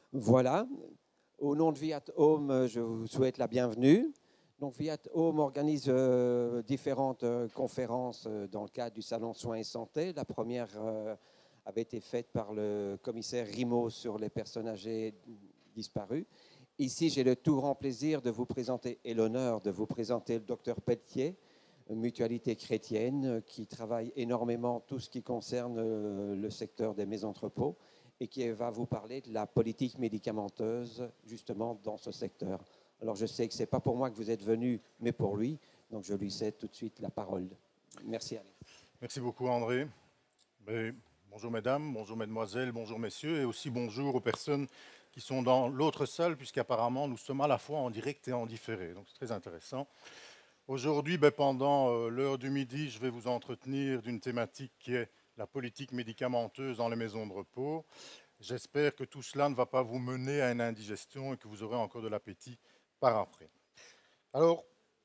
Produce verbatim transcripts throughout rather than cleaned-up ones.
Voilà. Au nom de Viat Home, je vous souhaite la bienvenue. Donc, Viat Home organise euh, différentes euh, conférences euh, dans le cadre du Salon Soins et Santé. La première euh, avait été faite par le commissaire Rimaud sur les personnes âgées disparues. Ici, j'ai le tout grand plaisir de vous présenter et l'honneur de vous présenter le docteur Pelletier, une mutualité chrétienne euh, qui travaille énormément tout ce qui concerne euh, le secteur des maisons de repos et qui va vous parler de la politique médicamenteuse justement dans ce secteur. Alors je sais que ce n'est pas pour moi que vous êtes venu, mais pour lui, donc je lui cède tout de suite la parole. Merci Alain. Merci beaucoup André. Mais bonjour mesdames, bonjour mesdemoiselles, bonjour messieurs et aussi bonjour aux personnes qui sont dans l'autre salle puisqu'apparemment nous sommes à la fois en direct et en différé. Donc c'est très intéressant. Aujourd'hui, ben, pendant euh, l'heure du midi, je vais vous entretenir d'une thématique qui est la politique médicamenteuse dans les maisons de repos. J'espère que tout cela ne va pas vous mener à une indigestion et que vous aurez encore de l'appétit par après. Alors,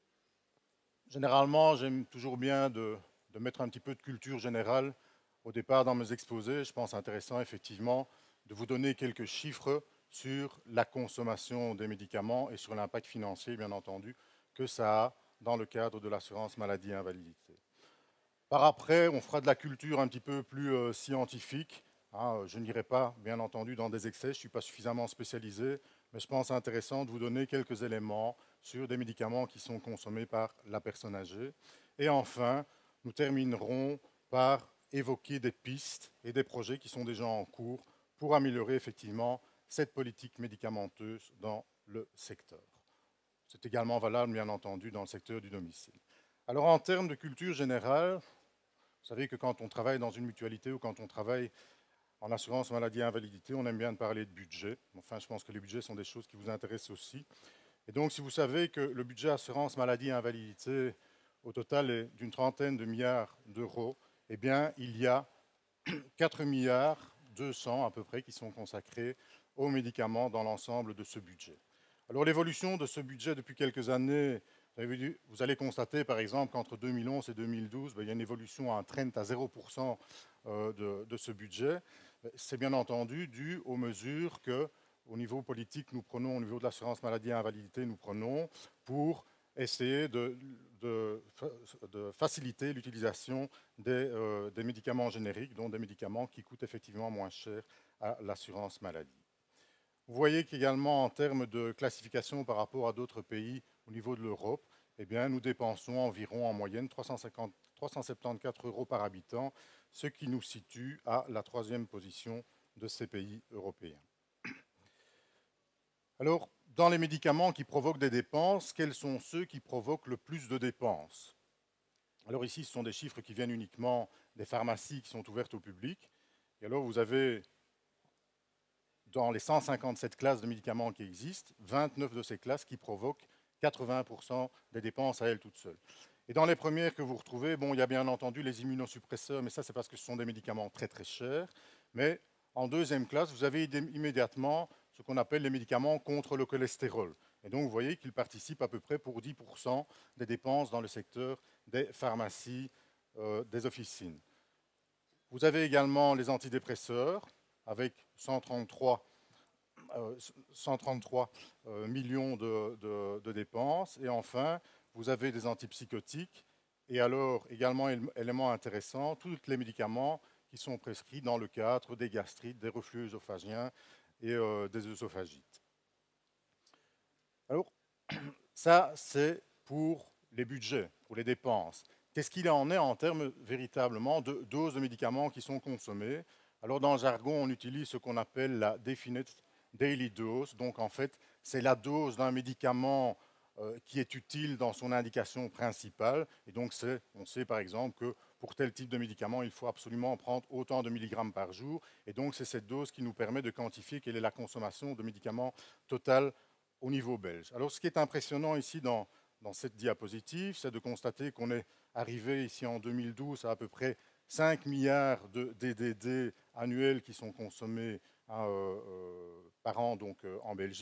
généralement, j'aime toujours bien de, de mettre un petit peu de culture générale au départ dans mes exposés. Je pense intéressant, effectivement, de vous donner quelques chiffres sur la consommation des médicaments et sur l'impact financier, bien entendu, que ça a dans le cadre de l'assurance maladie et invalidité. Par après, on fera de la culture un petit peu plus euh, scientifique. Hein, je n'irai pas, bien entendu, dans des excès, je ne suis pas suffisamment spécialisé, mais je pense intéressant de vous donner quelques éléments sur des médicaments qui sont consommés par la personne âgée. Et enfin, nous terminerons par évoquer des pistes et des projets qui sont déjà en cours pour améliorer effectivement cette politique médicamenteuse dans le secteur. C'est également valable, bien entendu, dans le secteur du domicile. Alors, en termes de culture générale, vous savez que quand on travaille dans une mutualité ou quand on travaille en assurance maladie et invalidité, on aime bien parler de budget. Enfin, je pense que les budgets sont des choses qui vous intéressent aussi. Et donc, si vous savez que le budget assurance maladie et invalidité, au total, est d'une trentaine de milliards d'euros, eh bien, il y a quatre milliards deux cents à peu près qui sont consacrés aux médicaments dans l'ensemble de ce budget. Alors, l'évolution de ce budget depuis quelques années, vous allez constater par exemple qu'entre deux mille onze et deux mille douze, il y a une évolution, un trend à zéro pour cent de, de ce budget. C'est bien entendu dû aux mesures que, au niveau politique, nous prenons, au niveau de l'assurance maladie et invalidité, nous prenons pour essayer de, de, de faciliter l'utilisation des, euh, des médicaments génériques, dont des médicaments qui coûtent effectivement moins cher à l'assurance maladie. Vous voyez qu'également en termes de classification par rapport à d'autres pays au niveau de l'Europe, eh bien, nous dépensons environ en moyenne trois cent cinquante, trois cent soixante-quatorze euros par habitant, ce qui nous situe à la troisième position de ces pays européens. Alors, dans les médicaments qui provoquent des dépenses, quels sont ceux qui provoquent le plus de dépenses? Alors ici, ce sont des chiffres qui viennent uniquement des pharmacies qui sont ouvertes au public. Et alors, vous avez dans les cent cinquante-sept classes de médicaments qui existent, vingt-neuf de ces classes qui provoquent quatre-vingts pour cent des dépenses à elles toutes seules. Et dans les premières que vous retrouvez, bon, il y a bien entendu les immunosuppresseurs, mais ça c'est parce que ce sont des médicaments très très chers. Mais en deuxième classe, vous avez immédiatement ce qu'on appelle les médicaments contre le cholestérol. Et donc vous voyez qu'ils participent à peu près pour dix pour cent des dépenses dans le secteur des pharmacies, euh, des officines. Vous avez également les antidépresseurs, avec cent trente-trois, euh, cent trente-trois euh, millions de, de, de dépenses. Et enfin, vous avez des antipsychotiques. Et alors, également, élément intéressant, tous les médicaments qui sont prescrits dans le cadre des gastrites, des reflux œsophagiens et euh, des œsophagites. Alors, ça, c'est pour les budgets, pour les dépenses. Qu'est-ce qu'il en est en termes véritablement de doses de médicaments qui sont consommées? Alors, dans le jargon, on utilise ce qu'on appelle la definite daily dose. Donc, en fait, c'est la dose d'un médicament euh, qui est utile dans son indication principale. Et donc, on sait par exemple que pour tel type de médicament, il faut absolument prendre autant de milligrammes par jour. Et donc, c'est cette dose qui nous permet de quantifier quelle est la consommation de médicaments totale au niveau belge. Alors, ce qui est impressionnant ici dans, dans cette diapositive, c'est de constater qu'on est arrivé ici en deux mille douze à à peu près cinq milliards de D D D annuels qui sont consommés hein, euh, euh, par an donc, euh, en Belgique.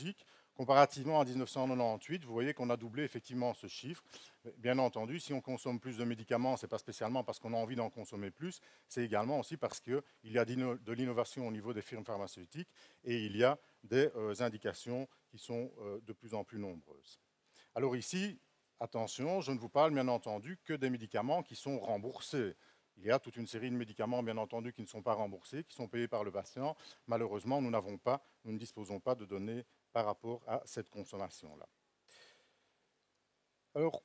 Comparativement à mille neuf cent quatre-vingt-dix-huit, vous voyez qu'on a doublé effectivement ce chiffre. Bien entendu, si on consomme plus de médicaments, ce n'est pas spécialement parce qu'on a envie d'en consommer plus, c'est également aussi parce qu'il y a de l'innovation au niveau des firmes pharmaceutiques et il y a des euh, indications qui sont euh, de plus en plus nombreuses. Alors ici, attention, je ne vous parle bien entendu que des médicaments qui sont remboursés. Il y a toute une série de médicaments, bien entendu, qui ne sont pas remboursés, qui sont payés par le patient. Malheureusement, nous n'avons pas, nous ne disposons pas de données par rapport à cette consommation-là. Alors,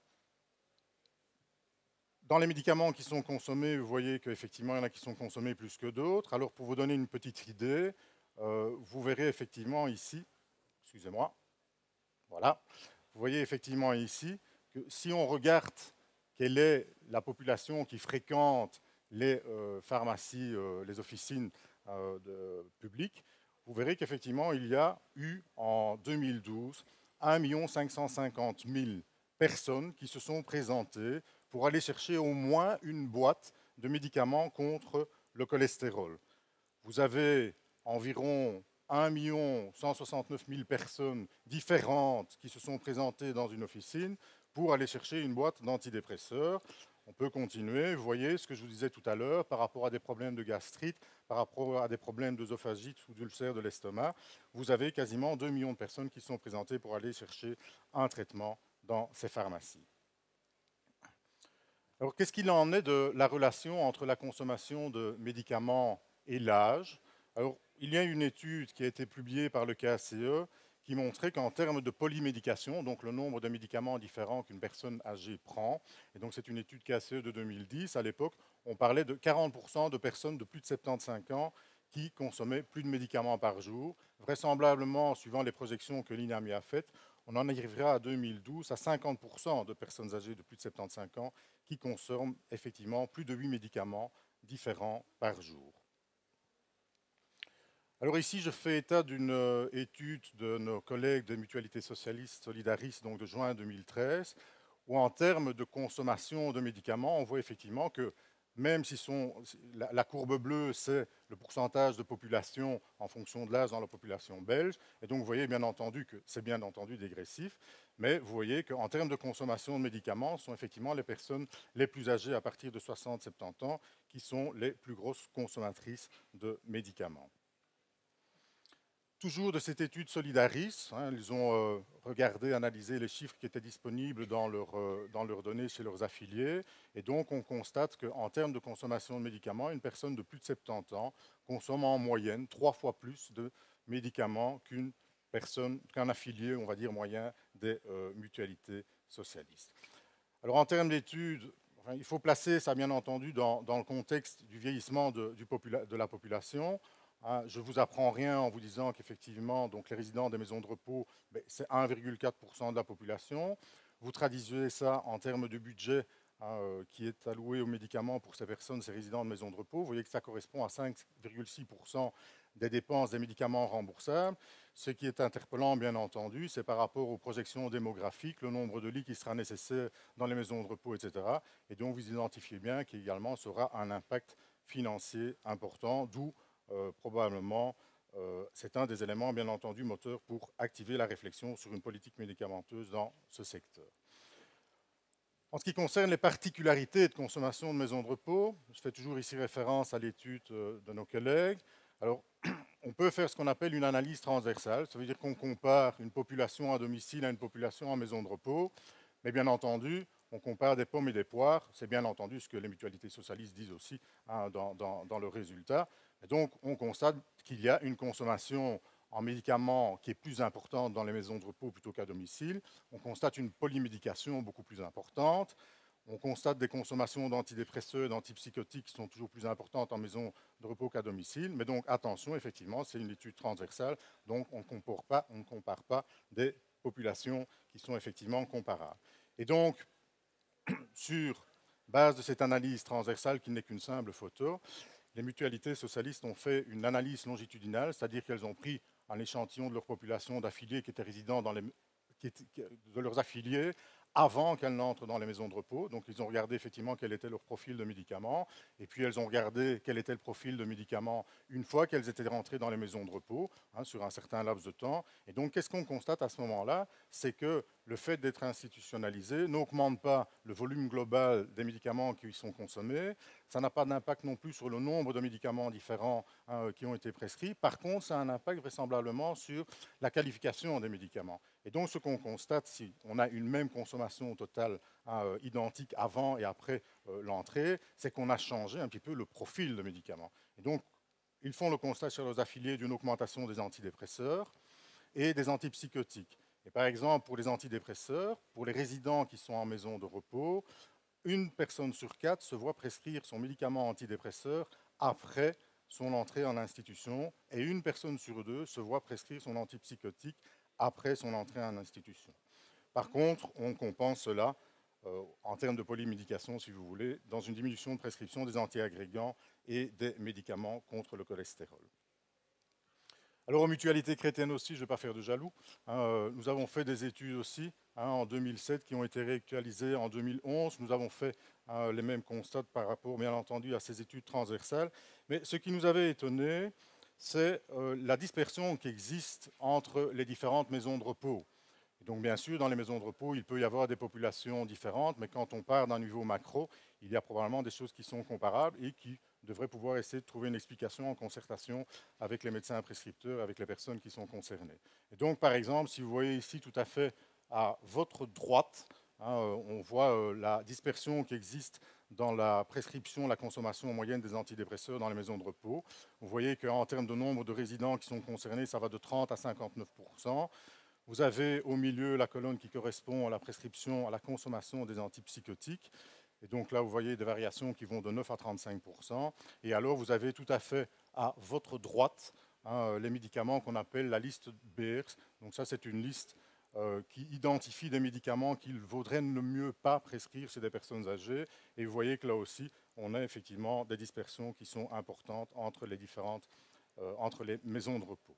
dans les médicaments qui sont consommés, vous voyez qu'effectivement, il y en a qui sont consommés plus que d'autres. Alors, pour vous donner une petite idée, euh, vous verrez effectivement ici, excusez-moi, voilà, vous voyez effectivement ici que si on regarde quelle est la population qui fréquente les euh, pharmacies, euh, les officines euh, de, publiques, vous verrez qu'effectivement, il y a eu en deux mille douze un million cinq cent cinquante mille personnes qui se sont présentées pour aller chercher au moins une boîte de médicaments contre le cholestérol. Vous avez environ un million cent soixante-neuf mille personnes différentes qui se sont présentées dans une officine pour aller chercher une boîte d'antidépresseurs. On peut continuer. Vous voyez ce que je vous disais tout à l'heure par rapport à des problèmes de gastrite, par rapport à des problèmes d'œsophagite ou d'ulcère de l'estomac. Vous avez quasiment deux millions de personnes qui sont présentées pour aller chercher un traitement dans ces pharmacies. Alors, qu'est-ce qu'il en est de la relation entre la consommation de médicaments et l'âge? Alors, il y a une étude qui a été publiée par le K A C E qui montrait qu'en termes de polymédication, donc le nombre de médicaments différents qu'une personne âgée prend, et donc c'est une étude K A C E de deux mille dix, à l'époque, on parlait de quarante pour cent de personnes de plus de soixante-quinze ans qui consommaient plus de médicaments par jour. Vraisemblablement, suivant les projections que l'INAMI a faites, on en arrivera à deux mille douze à cinquante pour cent de personnes âgées de plus de soixante-quinze ans qui consomment effectivement plus de huit médicaments différents par jour. Alors ici, je fais état d'une euh, étude de nos collègues de Mutualité Socialiste Solidaris, donc de juin deux mille treize, où en termes de consommation de médicaments, on voit effectivement que même si son, la, la courbe bleue, c'est le pourcentage de population en fonction de l'âge dans la population belge, et donc vous voyez bien entendu que c'est bien entendu dégressif, mais vous voyez qu'en termes de consommation de médicaments, ce sont effectivement les personnes les plus âgées à partir de soixante à soixante-dix ans qui sont les plus grosses consommatrices de médicaments. Toujours de cette étude Solidaris, hein, ils ont euh, regardé, analysé les chiffres qui étaient disponibles dans, leur, euh, dans leurs données chez leurs affiliés. Et donc, on constate qu'en termes de consommation de médicaments, une personne de plus de soixante-dix ans consomme en moyenne trois fois plus de médicaments qu'une personne, qu'un affilié, on va dire, moyen des euh, mutualités socialistes. Alors, en termes d'études, enfin, il faut placer ça, bien entendu, dans, dans le contexte du vieillissement de, du popula- de la population. Hein, je ne vous apprends rien en vous disant qu'effectivement, donc les résidents des maisons de repos, ben, c'est un virgule quatre pour cent de la population. Vous traduisez ça en termes de budget hein, euh, qui est alloué aux médicaments pour ces personnes, ces résidents de maisons de repos. Vous voyez que ça correspond à cinq virgule six pour cent des dépenses des médicaments remboursables. Ce qui est interpellant, bien entendu, c'est par rapport aux projections démographiques, le nombre de lits qui sera nécessaire dans les maisons de repos, et cetera. Et donc, vous identifiez bien qu'également, ça aura un impact financier important, d'où Euh, probablement, euh, c'est un des éléments, bien entendu, moteurs pour activer la réflexion sur une politique médicamenteuse dans ce secteur. En ce qui concerne les particularités de consommation de maisons de repos, je fais toujours ici référence à l'étude euh, de nos collègues. Alors, on peut faire ce qu'on appelle une analyse transversale, ça veut dire qu'on compare une population à domicile à une population en maison de repos, mais bien entendu, on compare des pommes et des poires, c'est bien entendu ce que les mutualités socialistes disent aussi hein, dans, dans, dans le résultat. Et donc, on constate qu'il y a une consommation en médicaments qui est plus importante dans les maisons de repos plutôt qu'à domicile. On constate une polymédication beaucoup plus importante. On constate des consommations d'antidépresseurs et d'antipsychotiques qui sont toujours plus importantes en maison de repos qu'à domicile. Mais donc, attention, effectivement, c'est une étude transversale, donc on ne compare pas, on ne compare pas des populations qui sont effectivement comparables. Et donc, sur base de cette analyse transversale qui n'est qu'une simple photo, les mutualités socialistes ont fait une analyse longitudinale, c'est-à-dire qu'elles ont pris un échantillon de leur population d'affiliés qui étaient résidents dans les, qui étaient, de leurs affiliés avant qu'elles n'entrent dans les maisons de repos. Donc, ils ont regardé effectivement quel était leur profil de médicaments, et puis elles ont regardé quel était le profil de médicaments une fois qu'elles étaient rentrées dans les maisons de repos, hein, sur un certain laps de temps. Et donc, qu'est-ce qu'on constate à ce moment-là? C'est que le fait d'être institutionnalisé n'augmente pas le volume global des médicaments qui y sont consommés. Ça n'a pas d'impact non plus sur le nombre de médicaments différents, hein, qui ont été prescrits. Par contre, ça a un impact vraisemblablement sur la qualification des médicaments. Et donc, ce qu'on constate, si on a une même consommation totale, hein, euh, identique avant et après euh, l'entrée, c'est qu'on a changé un petit peu le profil de médicaments. Et donc, ils font le constat chez leurs affiliés d'une augmentation des antidépresseurs et des antipsychotiques. Et par exemple, pour les antidépresseurs, pour les résidents qui sont en maison de repos, une personne sur quatre se voit prescrire son médicament antidépresseur après son entrée en institution, et une personne sur deux se voit prescrire son antipsychotique après son entrée en institution. Par contre, on compense cela euh, en termes de polymédication, si vous voulez, dans une diminution de prescription des antiagrégants et des médicaments contre le cholestérol. Alors, en mutualité chrétienne aussi, je ne vais pas faire de jaloux, hein, euh, nous avons fait des études aussi, hein, en deux mille sept qui ont été réactualisées en deux mille onze. Nous avons fait hein, les mêmes constats par rapport, bien entendu, à ces études transversales. Mais ce qui nous avait étonné, c'est euh, la dispersion qui existe entre les différentes maisons de repos. Et donc, bien sûr, dans les maisons de repos, il peut y avoir des populations différentes, mais quand on part d'un niveau macro, il y a probablement des choses qui sont comparables et qui devraient pouvoir essayer de trouver une explication en concertation avec les médecins prescripteurs, avec les personnes qui sont concernées. Et donc, par exemple, si vous voyez ici tout à fait à votre droite, hein, on voit euh, la dispersion qui existe dans la prescription, la consommation moyenne des antidépresseurs dans les maisons de repos. Vous voyez qu'en termes de nombre de résidents qui sont concernés, ça va de trente à cinquante-neuf pour cent. Vous avez au milieu la colonne qui correspond à la prescription, à la consommation des antipsychotiques. Et donc là, vous voyez des variations qui vont de neuf à trente-cinq pour cent. Et alors, vous avez tout à fait à votre droite hein, les médicaments qu'on appelle la liste B E R S. Donc ça, c'est une liste euh, qui identifie des médicaments qu'il vaudrait ne mieux pas prescrire chez des personnes âgées. Et vous voyez que là aussi, on a effectivement des dispersions qui sont importantes entre les différentes, euh, entre les maisons de repos.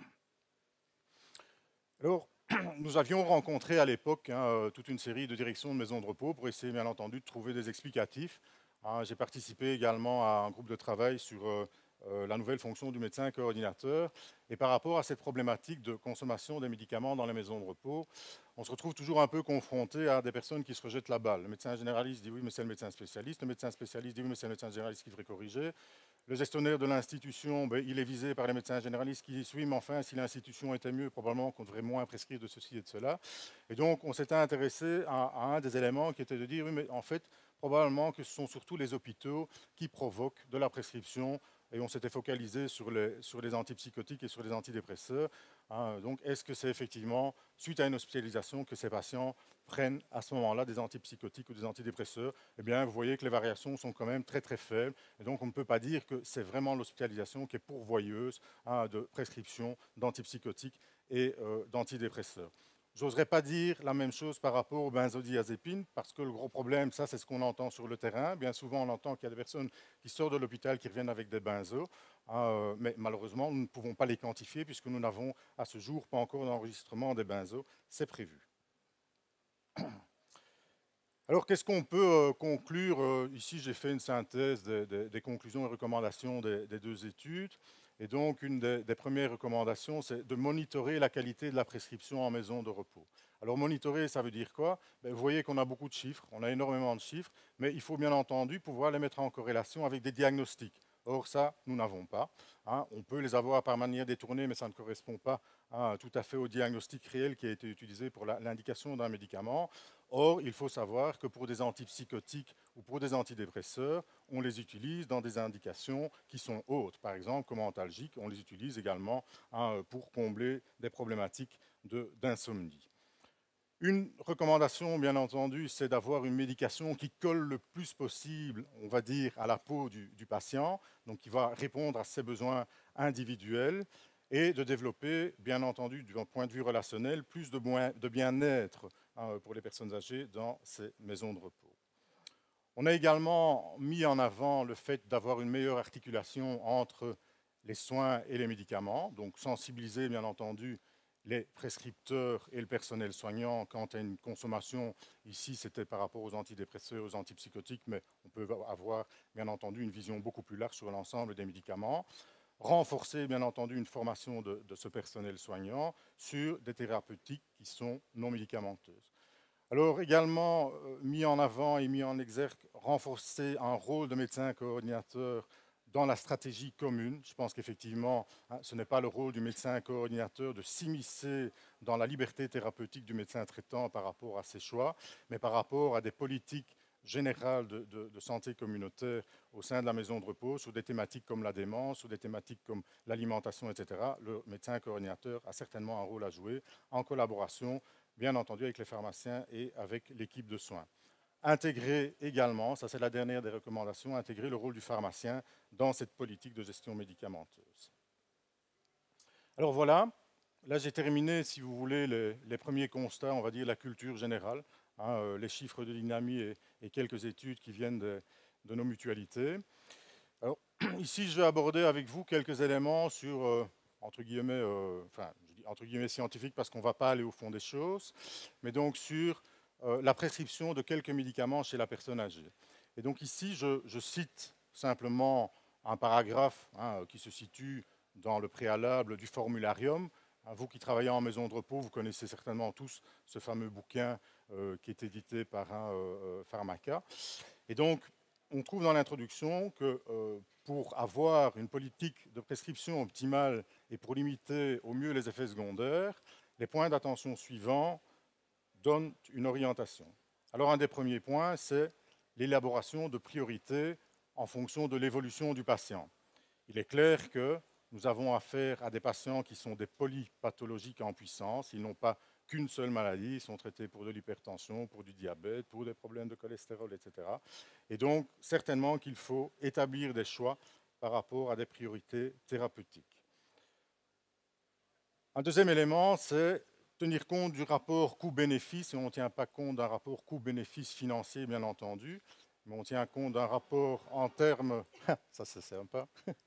Alors, nous avions rencontré à l'époque hein, toute une série de directions de maisons de repos pour essayer, bien entendu, de trouver des explicatifs. Hein, j'ai participé également à un groupe de travail sur euh, euh, la nouvelle fonction du médecin coordinateur. Et par rapport à cette problématique de consommation des médicaments dans les maisons de repos, on se retrouve toujours un peu confronté à des personnes qui se rejettent la balle. Le médecin généraliste dit oui, mais c'est le médecin spécialiste. Le médecin spécialiste dit oui, mais c'est le médecin généraliste qui devrait corriger. Le gestionnaire de l'institution, ben, il est visé par les médecins généralistes qui disent oui, mais enfin, si l'institution était mieux, probablement qu'on devrait moins prescrire de ceci et de cela. Et donc, on s'était intéressé à, à un des éléments qui était de dire oui, mais en fait, probablement que ce sont surtout les hôpitaux qui provoquent de la prescription. Et on s'était focalisé sur les, sur les antipsychotiques et sur les antidépresseurs. Hein, donc, est-ce que c'est effectivement, suite à une hospitalisation, que ces patients prennent à ce moment-là des antipsychotiques ou des antidépresseurs? Eh bien, vous voyez que les variations sont quand même très très faibles. Et donc, on ne peut pas dire que c'est vraiment l'hospitalisation qui est pourvoyeuse hein, de prescription d'antipsychotiques et euh, d'antidépresseurs. J'oserais pas dire la même chose par rapport aux benzodiazépines, parce que le gros problème, ça, c'est ce qu'on entend sur le terrain. Bien souvent, on entend qu'il y a des personnes qui sortent de l'hôpital qui reviennent avec des benzos, euh, mais malheureusement, nous ne pouvons pas les quantifier puisque nous n'avons à ce jour pas encore d'enregistrement des benzos. C'est prévu. Alors, qu'est-ce qu'on peut euh, conclure euh, Ici, j'ai fait une synthèse des, des, des conclusions et recommandations des, des deux études. Et donc, une des, des premières recommandations, c'est de monitorer la qualité de la prescription en maison de repos. Alors, monitorer, ça veut dire quoi? Ben, vous voyez qu'on a beaucoup de chiffres, on a énormément de chiffres, mais il faut bien entendu pouvoir les mettre en corrélation avec des diagnostics. Or, ça, nous n'avons pas. Hein. On peut les avoir par manière détournée, mais ça ne correspond pas hein, tout à fait au diagnostic réel qui a été utilisé pour l'indication d'un médicament. Or, il faut savoir que pour des antipsychotiques ou pour des antidépresseurs, on les utilise dans des indications qui sont hautes. Par exemple, comme antalgiques, on les utilise également hein, pour combler des problématiques d'insomnie. Une recommandation, bien entendu, c'est d'avoir une médication qui colle le plus possible, on va dire, à la peau du, du patient, donc qui va répondre à ses besoins individuels, et de développer, bien entendu, du point de vue relationnel, plus de, de bien-être hein, pour les personnes âgées dans ces maisons de repos. On a également mis en avant le fait d'avoir une meilleure articulation entre les soins et les médicaments, donc sensibiliser, bien entendu, les prescripteurs et le personnel soignant quant à une consommation. Ici, c'était par rapport aux antidépresseurs, aux antipsychotiques, mais on peut avoir, bien entendu, une vision beaucoup plus large sur l'ensemble des médicaments. Renforcer, bien entendu, une formation de, de ce personnel soignant sur des thérapeutiques qui sont non médicamenteuses. Alors, également, euh, mis en avant et mis en exergue, renforcer un rôle de médecin coordinateur dans la stratégie commune. Je pense qu'effectivement, hein, ce n'est pas le rôle du médecin coordinateur de s'immiscer dans la liberté thérapeutique du médecin traitant par rapport à ses choix, mais par rapport à des politiques générales de, de, de santé communautaire au sein de la maison de repos, sur des thématiques comme la démence, sur des thématiques comme l'alimentation, et cetera. Le médecin coordinateur a certainement un rôle à jouer en collaboration, bien entendu, avec les pharmaciens et avec l'équipe de soins. Intégrer également, ça c'est la dernière des recommandations, intégrer le rôle du pharmacien dans cette politique de gestion médicamenteuse. Alors voilà, là j'ai terminé, si vous voulez, les, les premiers constats, on va dire la culture générale, hein, euh, les chiffres de l'INAMI et, et quelques études qui viennent de, de nos mutualités. Alors, ici, je vais aborder avec vous quelques éléments sur, euh, entre guillemets, euh, enfin, je dis entre guillemets scientifiques parce qu'on ne va pas aller au fond des choses, mais donc sur euh, la prescription de quelques médicaments chez la personne âgée. Et donc ici, je, je cite simplement un paragraphe hein, qui se situe dans le préalable du formularium. Vous qui travaillez en maison de repos, vous connaissez certainement tous ce fameux bouquin euh, qui est édité par un euh, pharmaca. Et donc, on trouve dans l'introduction que euh, pour avoir une politique de prescription optimale et pour limiter au mieux les effets secondaires, les points d'attention suivants donnent une orientation. Alors, un des premiers points, c'est l'élaboration de priorités en fonction de l'évolution du patient. Il est clair que nous avons affaire à des patients qui sont des polypathologiques en puissance. Ils n'ont pas qu'une seule maladie. Ils sont traités pour de l'hypertension, pour du diabète, pour des problèmes de cholestérol, et cetera. Et donc, certainement qu'il faut établir des choix par rapport à des priorités thérapeutiques. Un deuxième élément, c'est tenir compte du rapport coût-bénéfice. Et on ne tient pas compte d'un rapport coût-bénéfice financier, bien entendu, mais on tient compte d'un rapport en termes, ça c'est sympa,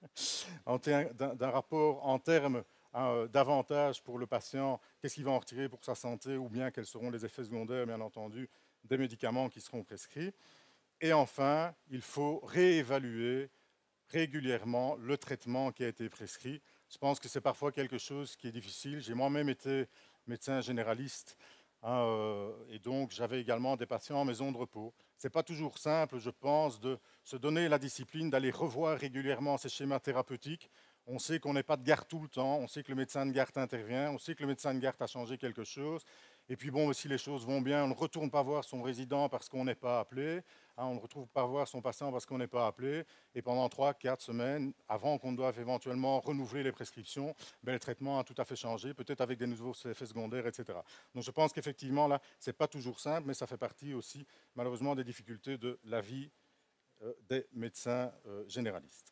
d'un rapport en termes hein, d'avantages pour le patient, qu'est-ce qu'il va en retirer pour sa santé, ou bien quels seront les effets secondaires, bien entendu, des médicaments qui seront prescrits. Et enfin, il faut réévaluer régulièrement le traitement qui a été prescrit. Je pense que c'est parfois quelque chose qui est difficile. J'ai moi-même été médecin généraliste hein, euh, et donc j'avais également des patients en maison de repos. Ce n'est pas toujours simple, je pense, de se donner la discipline d'aller revoir régulièrement ces schémas thérapeutiques. On sait qu'on n'est pas de garde tout le temps, on sait que le médecin de garde intervient, on sait que le médecin de garde a changé quelque chose. Et puis bon, si les choses vont bien, on ne retourne pas voir son résident parce qu'on n'est pas appelé. Hein, on ne retrouve pas voir son patient parce qu'on n'est pas appelé. Et pendant trois, quatre semaines, avant qu'on doive éventuellement renouveler les prescriptions, ben, le traitement a tout à fait changé, peut-être avec des nouveaux effets secondaires, et cetera. Donc je pense qu'effectivement, là, ce n'est pas toujours simple, mais ça fait partie aussi, malheureusement, des difficultés de la vie euh, des médecins euh, généralistes.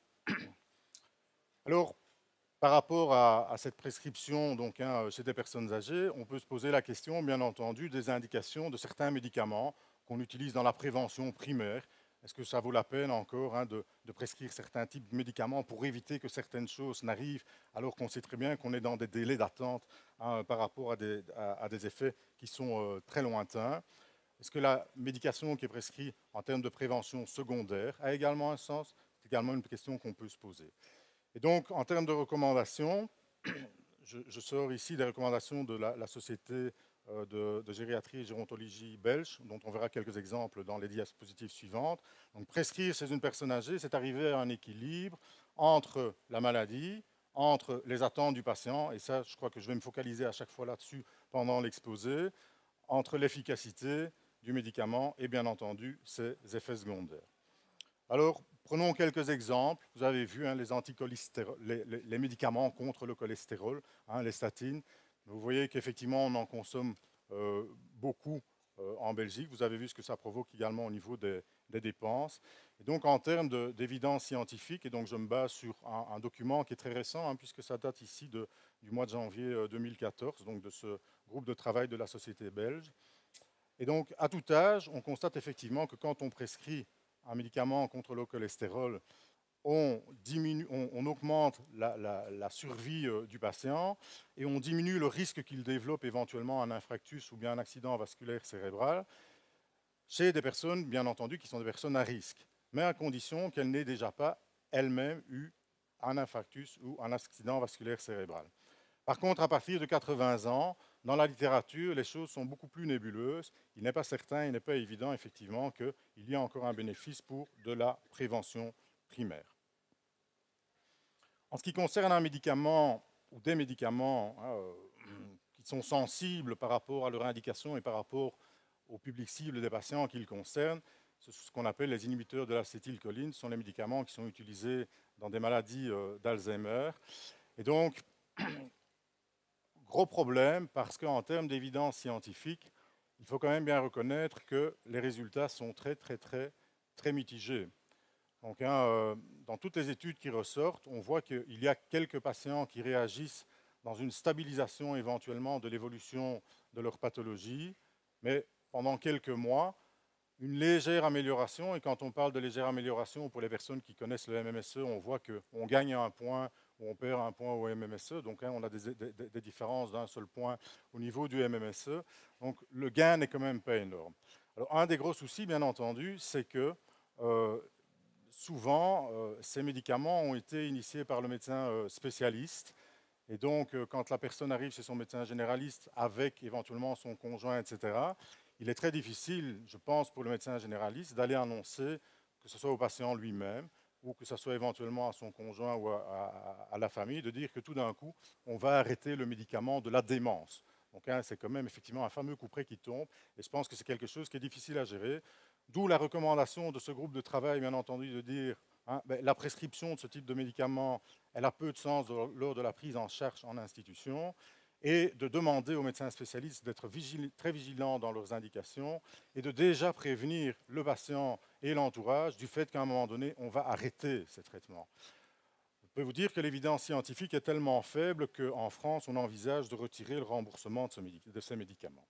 Alors, par rapport à, à cette prescription donc, hein, chez des personnes âgées, on peut se poser la question, bien entendu, des indications de certains médicaments qu'on utilise dans la prévention primaire. Est-ce que ça vaut la peine encore hein, de, de prescrire certains types de médicaments pour éviter que certaines choses n'arrivent alors qu'on sait très bien qu'on est dans des délais d'attente hein, par rapport à des, à, à des effets qui sont euh, très lointains? Est-ce que la médication qui est prescrite en termes de prévention secondaire a également un sens? C'est également une question qu'on peut se poser. Et donc, en termes de recommandations, je, je sors ici des recommandations de la, la Société euh, de, de gériatrie et gérontologie belge, dont on verra quelques exemples dans les diapositives suivantes. Donc, prescrire chez une personne âgée, c'est arriver à un équilibre entre la maladie, entre les attentes du patient, et ça, je crois que je vais me focaliser à chaque fois là-dessus pendant l'exposé, entre l'efficacité du médicament et, bien entendu, ses effets secondaires. Alors, prenons quelques exemples. Vous avez vu hein, les, les, les, les médicaments contre le cholestérol, hein, les statines. Vous voyez qu'effectivement, on en consomme euh, beaucoup euh, en Belgique. Vous avez vu ce que ça provoque également au niveau des, des dépenses. Et donc, en termes d'évidence scientifique, et donc je me base sur un, un document qui est très récent, hein, puisque ça date ici de, du mois de janvier euh, deux mille quatorze, donc de ce groupe de travail de la société belge. Et donc, à tout âge, on constate effectivement que quand on prescrit un médicament contre le cholestérol on, diminue, on, on augmente la, la, la survie euh, du patient et on diminue le risque qu'il développe éventuellement un infarctus ou bien un accident vasculaire cérébral chez des personnes, bien entendu, qui sont des personnes à risque, mais à condition qu'elles n'aient déjà pas elles-mêmes eu un infarctus ou un accident vasculaire cérébral. Par contre, à partir de quatre-vingts ans, dans la littérature, les choses sont beaucoup plus nébuleuses. Il n'est pas certain, il n'est pas évident, effectivement, qu'il y a encore un bénéfice pour de la prévention primaire. En ce qui concerne un médicament ou des médicaments euh, qui sont sensibles par rapport à leur indication et par rapport au public cible des patients qu'ils concernent, ce qu'on appelle les inhibiteurs de l'acétylcholine, ce sont les médicaments qui sont utilisés dans des maladies euh, d'Alzheimer. Et donc, gros problème parce qu'en termes d'évidence scientifique, il faut quand même bien reconnaître que les résultats sont très, très, très, très mitigés. Donc, hein, euh, dans toutes les études qui ressortent, on voit qu'il y a quelques patients qui réagissent dans une stabilisation éventuellement de l'évolution de leur pathologie, mais pendant quelques mois, une légère amélioration. Et quand on parle de légère amélioration, pour les personnes qui connaissent le M M S E, on voit qu'on gagne un point ou on perd un point au M M S E. Donc, hein, on a des, des, des différences d'un seul point au niveau du M M S E. Donc, le gain n'est quand même pas énorme. Alors, un des gros soucis, bien entendu, c'est que euh, souvent, euh, ces médicaments ont été initiés par le médecin euh, spécialiste. Et donc, euh, quand la personne arrive chez son médecin généraliste avec éventuellement son conjoint, et cetera, il est très difficile, je pense, pour le médecin généraliste d'aller annoncer, que ce soit au patient lui-même ou que ce soit éventuellement à son conjoint ou à, à, à la famille, de dire que tout d'un coup, on va arrêter le médicament de la démence. Donc, hein, c'est quand même effectivement un fameux couperet qui tombe. Et je pense que c'est quelque chose qui est difficile à gérer. D'où la recommandation de ce groupe de travail, bien entendu, de dire hein, ben, la prescription de ce type de médicament, elle a peu de sens lors de la prise en charge en institution, et de demander aux médecins spécialistes d'être vigil- très vigilants dans leurs indications et de déjà prévenir le patient et l'entourage du fait qu'à un moment donné, on va arrêter ces traitements. Je peux vous dire que l'évidence scientifique est tellement faible qu'en France, on envisage de retirer le remboursement de, ce médic- de ces médicaments.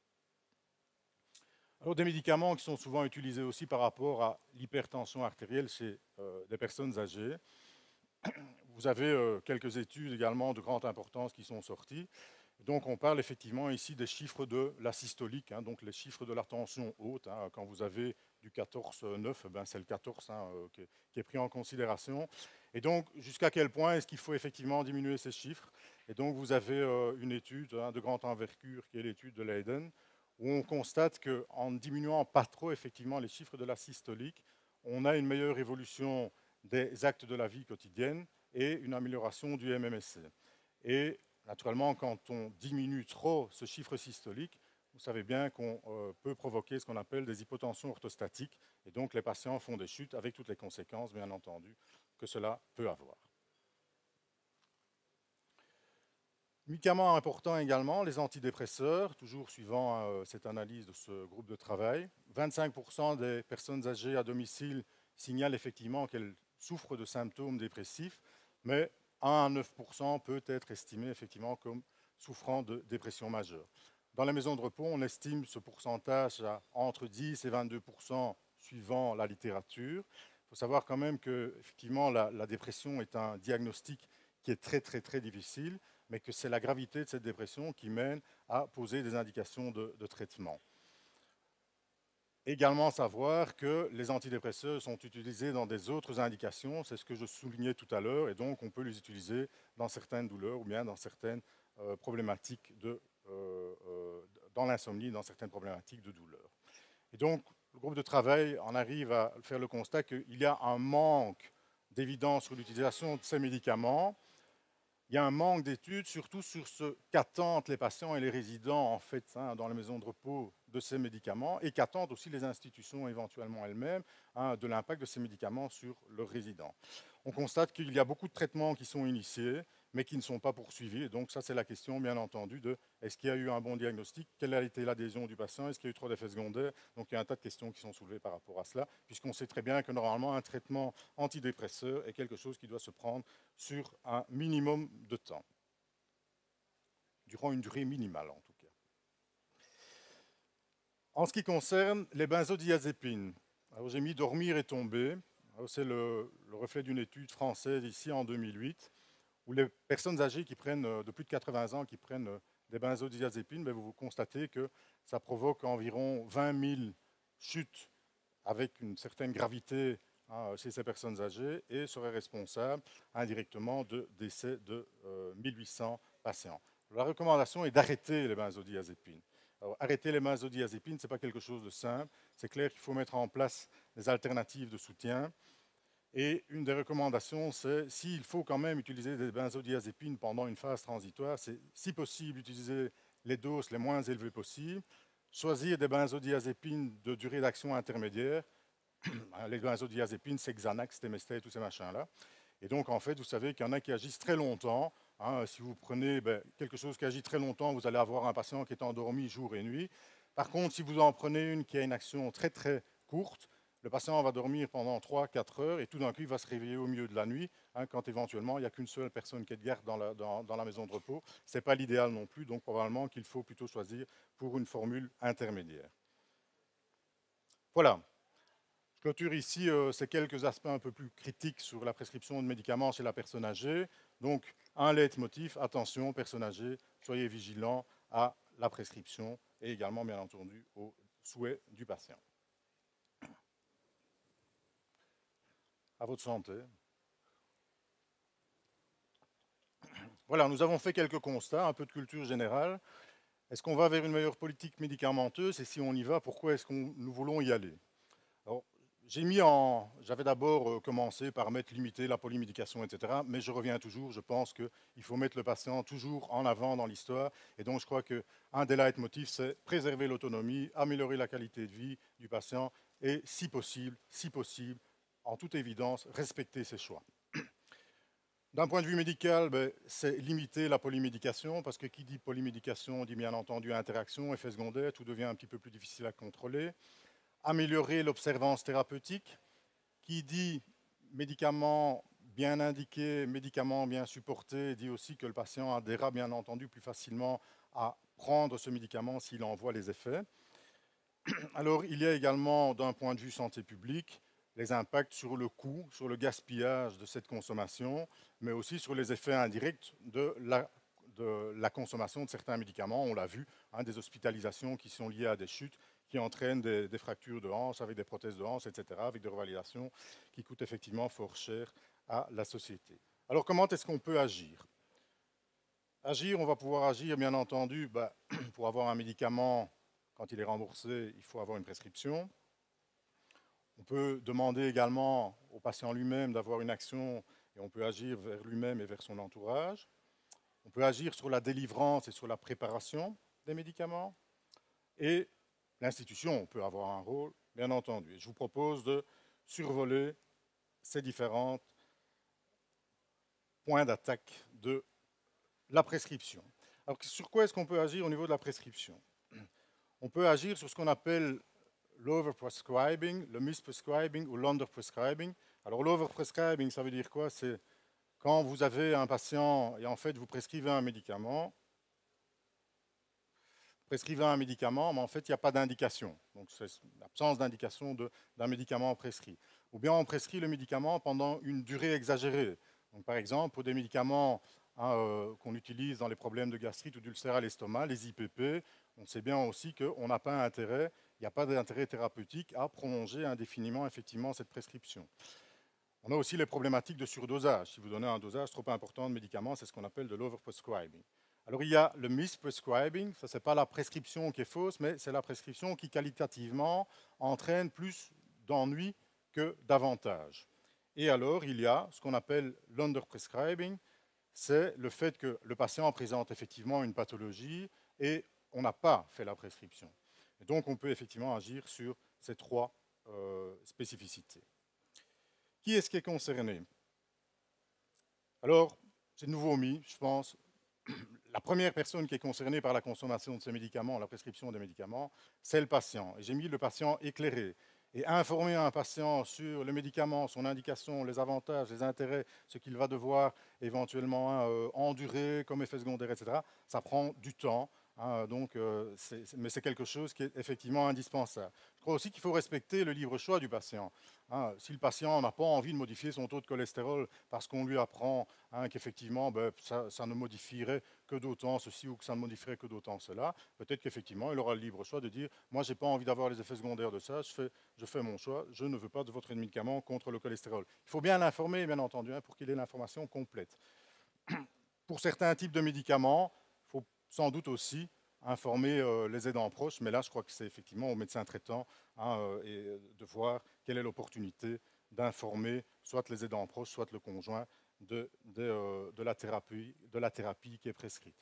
Alors, des médicaments qui sont souvent utilisés aussi par rapport à l'hypertension artérielle chez euh, des personnes âgées. Vous avez euh, quelques études également de grande importance qui sont sorties. Donc, on parle effectivement ici des chiffres de la systolique, hein, donc les chiffres de la tension haute. Hein, quand vous avez du quatorze neuf, ben c'est le quatorze hein, euh, qui, est, qui est pris en considération. Et donc, jusqu'à quel point est-ce qu'il faut effectivement diminuer ces chiffres? Et donc, vous avez euh, une étude hein, de grande envergure qui est l'étude de Leiden, où on constate qu'en diminuant pas trop effectivement les chiffres de la systolique, on a une meilleure évolution des actes de la vie quotidienne et une amélioration du M M S C. Et naturellement, quand on diminue trop ce chiffre systolique, vous savez bien qu'on euh, peut provoquer ce qu'on appelle des hypotensions orthostatiques, et donc les patients font des chutes avec toutes les conséquences, bien entendu, que cela peut avoir. Médicaments importants également, les antidépresseurs, toujours suivant euh, cette analyse de ce groupe de travail. vingt-cinq pour cent des personnes âgées à domicile signalent effectivement qu'elles souffrent de symptômes dépressifs, mais un à neuf pour cent peut être estimé effectivement comme souffrant de dépression majeure. Dans les maisons de repos, on estime ce pourcentage à entre dix et vingt-deux pour cent suivant la littérature. Il faut savoir quand même que effectivement, la, la dépression est un diagnostic qui est très très très difficile, mais que c'est la gravité de cette dépression qui mène à poser des indications de, de traitement. Également savoir que les antidépresseurs sont utilisés dans des autres indications, c'est ce que je soulignais tout à l'heure, et donc on peut les utiliser dans certaines douleurs ou bien dans certaines euh, problématiques de, euh, euh, dans l'insomnie, dans certaines problématiques de douleur. Et donc, le groupe de travail en arrive à faire le constat qu'il y a un manque d'évidence sur l'utilisation de ces médicaments. Il y a un manque d'études, surtout sur ce qu'attendent les patients et les résidents en fait, hein, dans les maisons de repos de ces médicaments et qu'attendent aussi les institutions éventuellement elles-mêmes hein, de l'impact de ces médicaments sur leurs résidents. On constate qu'il y a beaucoup de traitements qui sont initiés, mais qui ne sont pas poursuivis. Et donc ça, c'est la question, bien entendu, de est-ce qu'il y a eu un bon diagnostic? Quelle a été l'adhésion du patient? Est-ce qu'il y a eu trop d'effets secondaires? Donc il y a un tas de questions qui sont soulevées par rapport à cela, puisqu'on sait très bien que normalement, un traitement antidépresseur est quelque chose qui doit se prendre sur un minimum de temps, durant une durée minimale en tout cas. En ce qui concerne les benzodiazépines, alors j'ai mis dormir et tomber. C'est le, le reflet d'une étude française ici en deux mille huit, où les personnes âgées qui prennent de plus de quatre-vingts ans, qui prennent des benzodiazépines, ben vous constatez que ça provoque environ vingt mille chutes avec une certaine gravité hein, chez ces personnes âgées et serait responsable indirectement de décès de euh, mille huit cents patients. La recommandation est d'arrêter les benzodiazépines. Alors, arrêter les benzodiazépines, ce n'est pas quelque chose de simple. C'est clair qu'il faut mettre en place des alternatives de soutien. Et une des recommandations, c'est s'il faut quand même utiliser des benzodiazépines pendant une phase transitoire, c'est si possible utiliser les doses les moins élevées possibles, choisir des benzodiazépines de durée d'action intermédiaire. Les benzodiazépines, c'est Xanax, Temesta et tous ces machins-là. Et donc, en fait, vous savez qu'il y en a qui agissent très longtemps. Hein, si vous prenez ben, quelque chose qui agit très longtemps, vous allez avoir un patient qui est endormi jour et nuit. Par contre, si vous en prenez une qui a une action très, très courte, le patient va dormir pendant trois à quatre heures et tout d'un coup, il va se réveiller au milieu de la nuit, hein, quand éventuellement, il n'y a qu'une seule personne qui est de garde dans la, dans, dans la maison de repos. Ce n'est pas l'idéal non plus, donc probablement qu'il faut plutôt choisir pour une formule intermédiaire. Voilà. Je clôture ici euh, ces quelques aspects un peu plus critiques sur la prescription de médicaments chez la personne âgée. Donc, un leitmotiv, attention, personne âgée, soyez vigilants à la prescription et également, bien entendu, aux souhaits du patient. À votre santé. Voilà, nous avons fait quelques constats, un peu de culture générale. Est-ce qu'on va vers une meilleure politique médicamenteuse? Et si on y va, pourquoi est-ce que nous voulons y aller? Alors, j'ai mis en, j'avais d'abord commencé par mettre limiter la polymédication, et cetera. Mais je reviens toujours, je pense qu'il faut mettre le patient toujours en avant dans l'histoire. Et donc, je crois qu'un des leitmotifs, c'est préserver l'autonomie, améliorer la qualité de vie du patient et, si possible, si possible, en toute évidence, respecter ses choix. D'un point de vue médical, ben, c'est limiter la polymédication, parce que qui dit polymédication dit bien entendu interaction, effet secondaire, tout devient un petit peu plus difficile à contrôler. Améliorer l'observance thérapeutique, qui dit médicaments bien indiqués, médicaments bien supportés, dit aussi que le patient adhérera bien entendu plus facilement à prendre ce médicament s'il en voit les effets. Alors, il y a également, d'un point de vue santé publique, les impacts sur le coût, sur le gaspillage de cette consommation, mais aussi sur les effets indirects de la, de la consommation de certains médicaments. On l'a vu, hein, des hospitalisations qui sont liées à des chutes, qui entraînent des, des fractures de hanches avec des prothèses de hanches, et cetera, avec des revalidations qui coûtent effectivement fort cher à la société. Alors, comment est-ce qu'on peut agir? Agir, on va pouvoir agir, bien entendu, bah, pour avoir un médicament. Quand il est remboursé, il faut avoir une prescription. On peut demander également au patient lui-même d'avoir une action et on peut agir vers lui-même et vers son entourage. On peut agir sur la délivrance et sur la préparation des médicaments. Et l'institution peut avoir un rôle, bien entendu. Et je vous propose de survoler ces différents points d'attaque de la prescription. Alors, sur quoi est-ce qu'on peut agir au niveau de la prescription? On peut agir sur ce qu'on appelle l'overprescribing, le misprescribing ou l'underprescribing. Alors l'overprescribing, ça veut dire quoi? C'est quand vous avez un patient et en fait vous prescrivez un médicament, prescrivez un médicament, mais en fait il n'y a pas d'indication. Donc c'est l'absence d'indication d'un médicament prescrit. Ou bien on prescrit le médicament pendant une durée exagérée. Donc par exemple, pour des médicaments hein, euh, qu'on utilise dans les problèmes de gastrite ou d'ulcère à l'estomac, les I P P, on sait bien aussi qu'on n'a pas intérêt, il n'y a pas d'intérêt thérapeutique à prolonger indéfiniment effectivement cette prescription. On a aussi les problématiques de surdosage. Si vous donnez un dosage trop important de médicaments, c'est ce qu'on appelle de l'overprescribing. Alors il y a le misprescribing, ça c'est pas la prescription qui est fausse, mais c'est la prescription qui qualitativement entraîne plus d'ennuis que d'avantages. Et alors il y a ce qu'on appelle l'underprescribing, c'est le fait que le patient présente effectivement une pathologie et on n'a pas fait la prescription. Et donc, on peut effectivement agir sur ces trois euh, spécificités. Qui est-ce qui est concerné? Alors, c'est de nouveau mis, je pense, la première personne qui est concernée par la consommation de ces médicaments, la prescription des médicaments, c'est le patient. Et j'ai mis le patient éclairé. Et informer un patient sur le médicament, son indication, les avantages, les intérêts, ce qu'il va devoir éventuellement hein, euh, endurer comme effet secondaire, et cetera, ça prend du temps. Hein, donc, euh, c'est- mais c'est quelque chose qui est effectivement indispensable. Je crois aussi qu'il faut respecter le libre choix du patient. Hein, si le patient n'a pas envie de modifier son taux de cholestérol parce qu'on lui apprend hein, qu'effectivement ben, ça, ça ne modifierait que d'autant ceci ou que ça ne modifierait que d'autant cela, peut-être qu'effectivement il aura le libre choix de dire moi j'ai pas envie d'avoir les effets secondaires de ça, je fais, je fais mon choix, je ne veux pas de votre médicament contre le cholestérol. Il faut bien l'informer bien entendu hein, pour qu'il ait l'information complète. Pour certains types de médicaments, il faut sans doute aussi informer euh, les aidants proches, mais là, je crois que c'est effectivement au médecin traitant hein, euh, et de voir quelle est l'opportunité d'informer soit les aidants proches, soit le conjoint de, de, euh, de, la thérapie, de la thérapie qui est prescrite.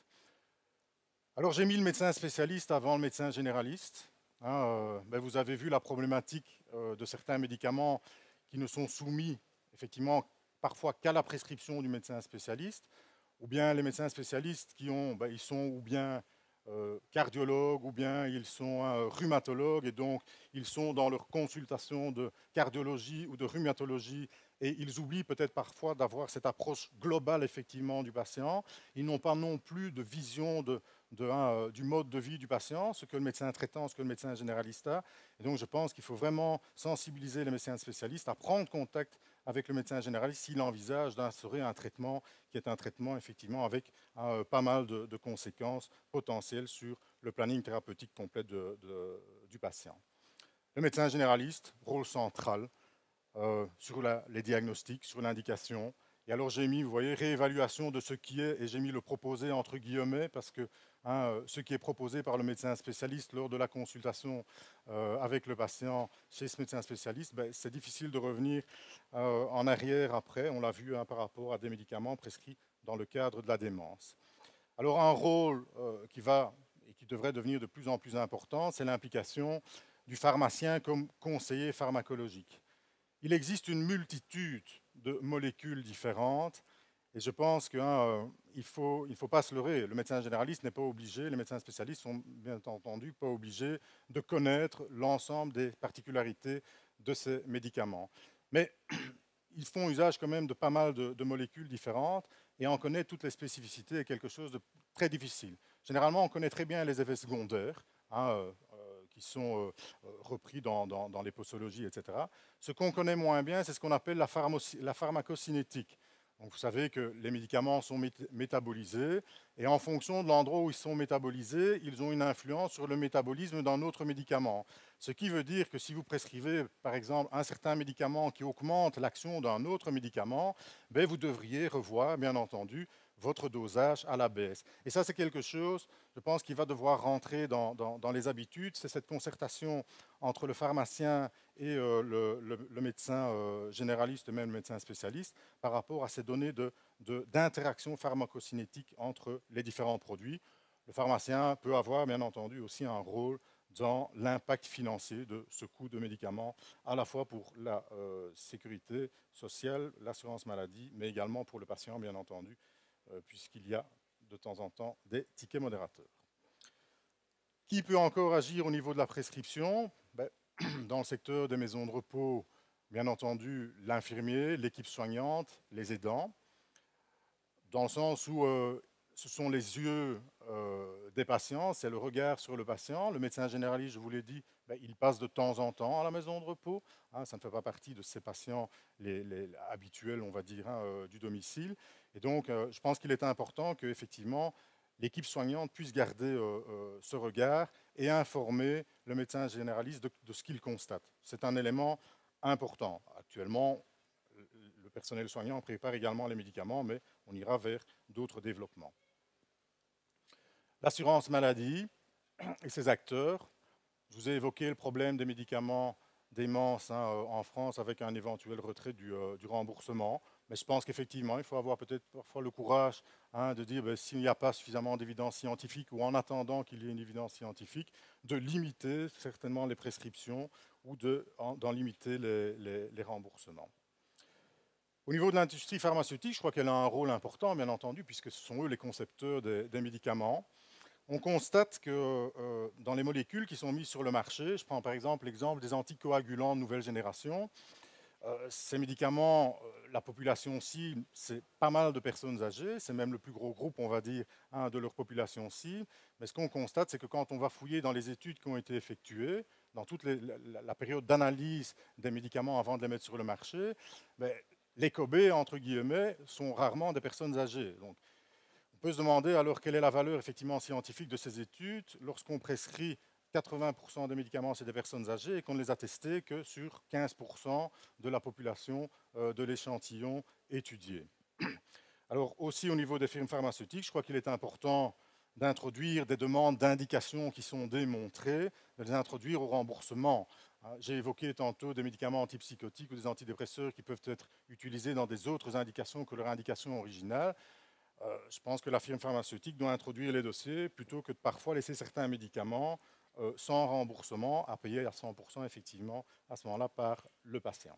Alors, j'ai mis le médecin spécialiste avant le médecin généraliste. Hein, euh, ben, vous avez vu la problématique euh, de certains médicaments qui ne sont soumis, effectivement, parfois qu'à la prescription du médecin spécialiste, ou bien les médecins spécialistes qui ont, ben, ils sont ou bien euh, cardiologues, ou bien ils sont euh, rhumatologues, et donc ils sont dans leur consultation de cardiologie ou de rhumatologie, et ils oublient peut-être parfois d'avoir cette approche globale, effectivement, du patient. Ils n'ont pas non plus de vision de, de, hein, du mode de vie du patient, ce que le médecin traitant, ce que le médecin généraliste a. Et donc je pense qu'il faut vraiment sensibiliser les médecins spécialistes à prendre contact avec le médecin généraliste s'il envisage d'instaurer un traitement qui est un traitement effectivement avec euh, pas mal de, de conséquences potentielles sur le planning thérapeutique complet de, de, du patient. Le médecin généraliste, rôle central euh, sur la, les diagnostics, sur l'indication. Et alors j'ai mis, vous voyez, réévaluation de ce qui est, et j'ai mis le proposé entre guillemets, parce que hein, ce qui est proposé par le médecin spécialiste lors de la consultation euh, avec le patient chez ce médecin spécialiste, ben, c'est difficile de revenir euh, en arrière après, on l'a vu hein, par rapport à des médicaments prescrits dans le cadre de la démence. Alors un rôle euh, qui va et qui devrait devenir de plus en plus important, c'est l'implication du pharmacien comme conseiller pharmacologique. Il existe une multitude de molécules différentes et je pense qu'il hein, ne faut, il faut pas se leurrer. Le médecin généraliste n'est pas obligé, les médecins spécialistes sont bien entendu pas obligés de connaître l'ensemble des particularités de ces médicaments. Mais ils font usage quand même de pas mal de, de molécules différentes et en connaître toutes les spécificités est quelque chose de très difficile. Généralement, on connaît très bien les effets secondaires, hein, euh, qui sont euh, repris dans, dans, dans les posologies, et cetera. Ce qu'on connaît moins bien, c'est ce qu'on appelle la, la pharmacocinétique. Donc, vous savez que les médicaments sont mét métabolisés et en fonction de l'endroit où ils sont métabolisés, ils ont une influence sur le métabolisme d'un autre médicament. Ce qui veut dire que si vous prescrivez, par exemple, un certain médicament qui augmente l'action d'un autre médicament, ben, vous devriez revoir, bien entendu, votre dosage à la baisse. Et ça, c'est quelque chose, je pense, qui va devoir rentrer dans, dans, dans les habitudes. C'est cette concertation entre le pharmacien et euh, le, le, le médecin euh, généraliste, même le médecin spécialiste, par rapport à ces données d'interaction de, de, pharmacocinétique entre les différents produits. Le pharmacien peut avoir, bien entendu, aussi un rôle dans l'impact financier de ce coût de médicaments, à la fois pour la euh, sécurité sociale, l'assurance maladie, mais également pour le patient, bien entendu, euh, puisqu'il y a de temps en temps des tickets modérateurs. Qui peut encore agir au niveau de la prescription? Ben, dans le secteur des maisons de repos, bien entendu, l'infirmier, l'équipe soignante, les aidants, dans le sens où euh, ce sont les yeux euh, des patients, c'est le regard sur le patient. Le médecin généraliste, je vous l'ai dit, ben, il passe de temps en temps à la maison de repos. Hein, ça ne fait pas partie de ces patients les, les, les habituels, on va dire, hein, euh, du domicile. Et donc, euh, je pense qu'il est important qu'effectivement, l'équipe soignante puisse garder euh, euh, ce regard et informer le médecin généraliste de, de ce qu'il constate. C'est un élément important. Actuellement, le personnel soignant prépare également les médicaments, mais on ira vers d'autres développements. L'assurance maladie et ses acteurs. Je vous ai évoqué le problème des médicaments démence hein, en France avec un éventuel retrait du, euh, du remboursement. Mais je pense qu'effectivement, il faut avoir peut-être parfois le courage hein, de dire ben, s'il n'y a pas suffisamment d'évidence scientifique ou en attendant qu'il y ait une évidence scientifique, de limiter certainement les prescriptions ou d'en limiter les, les, les remboursements. Au niveau de l'industrie pharmaceutique, je crois qu'elle a un rôle important, bien entendu, puisque ce sont eux les concepteurs des, des médicaments. On constate que euh, dans les molécules qui sont mises sur le marché, je prends par exemple l'exemple des anticoagulants de nouvelle génération, Euh, ces médicaments, euh, la population cible, c'est pas mal de personnes âgées, c'est même le plus gros groupe, on va dire, hein, de leur population cible. Mais ce qu'on constate, c'est que quand on va fouiller dans les études qui ont été effectuées, dans toute les, la, la, période d'analyse des médicaments avant de les mettre sur le marché, ben, les cobés, entre guillemets, sont rarement des personnes âgées. Donc, on peut se demander alors quelle est la valeur effectivement scientifique de ces études lorsqu'on prescrit quatre-vingts pour cent des médicaments, c'est des personnes âgées, et qu'on ne les a testés que sur quinze pour cent de la population euh, de l'échantillon étudié. Alors aussi au niveau des firmes pharmaceutiques, je crois qu'il est important d'introduire des demandes d'indications qui sont démontrées, de les introduire au remboursement. J'ai évoqué tantôt des médicaments antipsychotiques ou des antidépresseurs qui peuvent être utilisés dans des autres indications que leur indication originale. Euh, je pense que la firme pharmaceutique doit introduire les dossiers plutôt que de parfois laisser certains médicaments euh, sans remboursement à payer à cent pour cent effectivement à ce moment-là par le patient.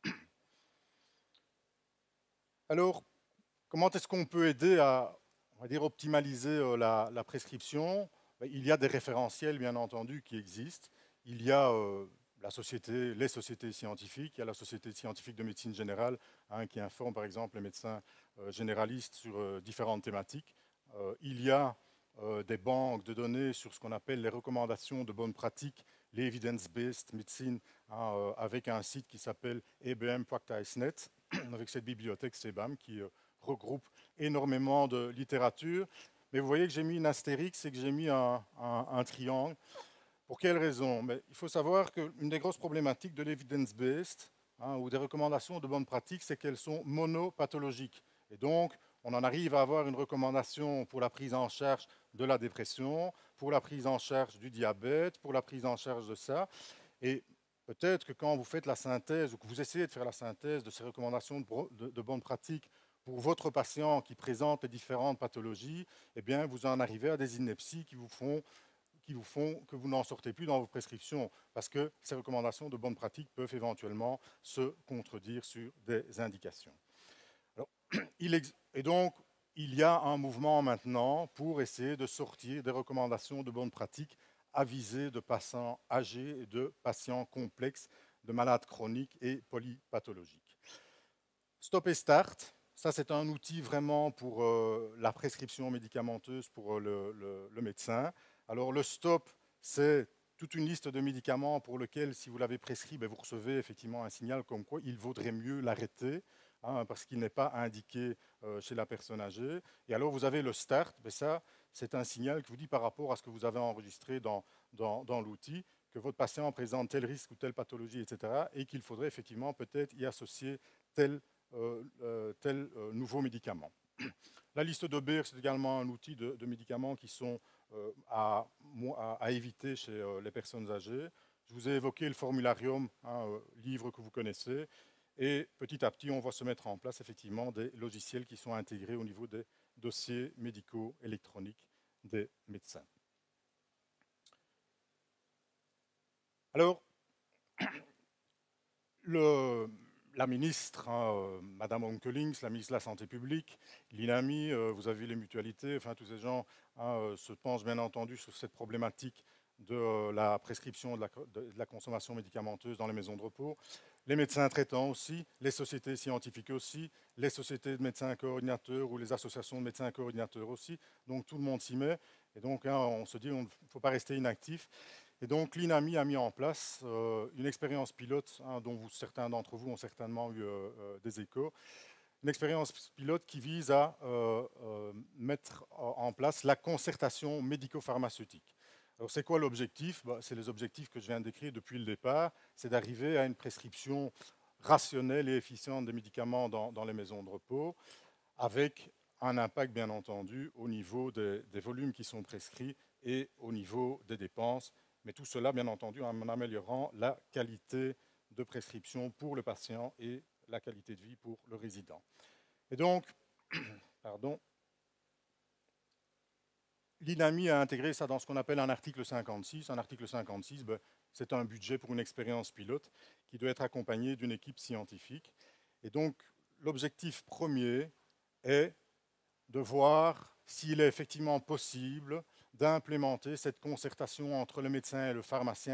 Alors, comment est-ce qu'on peut aider à, on va dire, optimaliser euh, la, la prescription? Il y a des référentiels, bien entendu, qui existent. Il y a euh, la société, les sociétés scientifiques, il y a la Société scientifique de médecine générale, hein, qui informe, par exemple, les médecins euh, généralistes sur euh, différentes thématiques. Euh, il y a euh, des banques de données sur ce qu'on appelle les recommandations de bonnes pratiques, les evidence-based medicine, hein, euh, avec un site qui s'appelle E B M Practice point net, avec cette bibliothèque C E B A M qui euh, regroupe énormément de littérature. Mais vous voyez que j'ai mis une astérix et que j'ai mis un, un, un triangle. Pour quelle raison? Mais il faut savoir qu'une des grosses problématiques de l'evidence-based, hein, ou des recommandations de bonnes pratiques, c'est qu'elles sont monopathologiques. Et donc, on en arrive à avoir une recommandation pour la prise en charge de la dépression, pour la prise en charge du diabète, pour la prise en charge de ça. Et peut-être que quand vous faites la synthèse ou que vous essayez de faire la synthèse de ces recommandations de, de, de bonnes pratiques pour votre patient qui présente les différentes pathologies, eh bien, vous en arrivez à des inepties qui vous font, qui vous font que vous n'en sortez plus dans vos prescriptions, parce que ces recommandations de bonnes pratiques peuvent éventuellement se contredire sur des indications. Alors, il et donc, il y a un mouvement maintenant pour essayer de sortir des recommandations de bonnes pratiques à visée de patients âgés et de patients complexes, de malades chroniques et polypathologiques. Stop et Start, ça c'est un outil vraiment pour euh, la prescription médicamenteuse pour euh, le, le, le médecin. Alors le stop, c'est toute une liste de médicaments pour lesquels, si vous l'avez prescrit, ben, vous recevez effectivement un signal comme quoi il vaudrait mieux l'arrêter, hein, parce qu'il n'est pas indiqué euh, chez la personne âgée. Et alors vous avez le start, ben, ça c'est un signal qui vous dit par rapport à ce que vous avez enregistré dans, dans, dans l'outil, que votre patient présente tel risque ou telle pathologie, et cetera, et qu'il faudrait effectivement peut-être y associer tel Euh, euh, tel euh, nouveau médicament. La liste de Beer, c'est également un outil de, de médicaments qui sont euh, à, à, à éviter chez euh, les personnes âgées. Je vous ai évoqué le formularium, un euh, livre que vous connaissez, et petit à petit, on va se mettre en place effectivement des logiciels qui sont intégrés au niveau des dossiers médicaux électroniques des médecins. Alors, le, la ministre, hein, euh, Madame Onkelings, la ministre de la Santé publique, l'INAMI, euh, vous avez vu les mutualités, enfin tous ces gens hein, euh, se penchent bien entendu sur cette problématique de euh, la prescription de la, de, de la consommation médicamenteuse dans les maisons de repos. Les médecins traitants aussi, les sociétés scientifiques aussi, les sociétés de médecins coordinateurs ou les associations de médecins coordinateurs aussi. Donc tout le monde s'y met. Et donc hein, on se dit qu'il ne faut pas rester inactif. Et donc l'INAMI a mis en place euh, une expérience pilote, hein, dont vous, certains d'entre vous ont certainement eu euh, euh, des échos, une expérience pilote qui vise à euh, euh, mettre en place la concertation médico-pharmaceutique. Alors c'est quoi l'objectif? Bah, c'est les objectifs que je viens de décrire depuis le départ, c'est d'arriver à une prescription rationnelle et efficiente des médicaments dans, dans les maisons de repos, avec un impact bien entendu au niveau des, des volumes qui sont prescrits et au niveau des dépenses, mais tout cela, bien entendu, en améliorant la qualité de prescription pour le patient et la qualité de vie pour le résident. Et donc, pardon, l'INAMI a intégré ça dans ce qu'on appelle un article cinquante-six. Un article cinquante-six, ben, c'est un budget pour une expérience pilote qui doit être accompagné d'une équipe scientifique. Et donc, l'objectif premier est de voir s'il est effectivement possible d'implémenter cette concertation entre le médecin et le pharmacien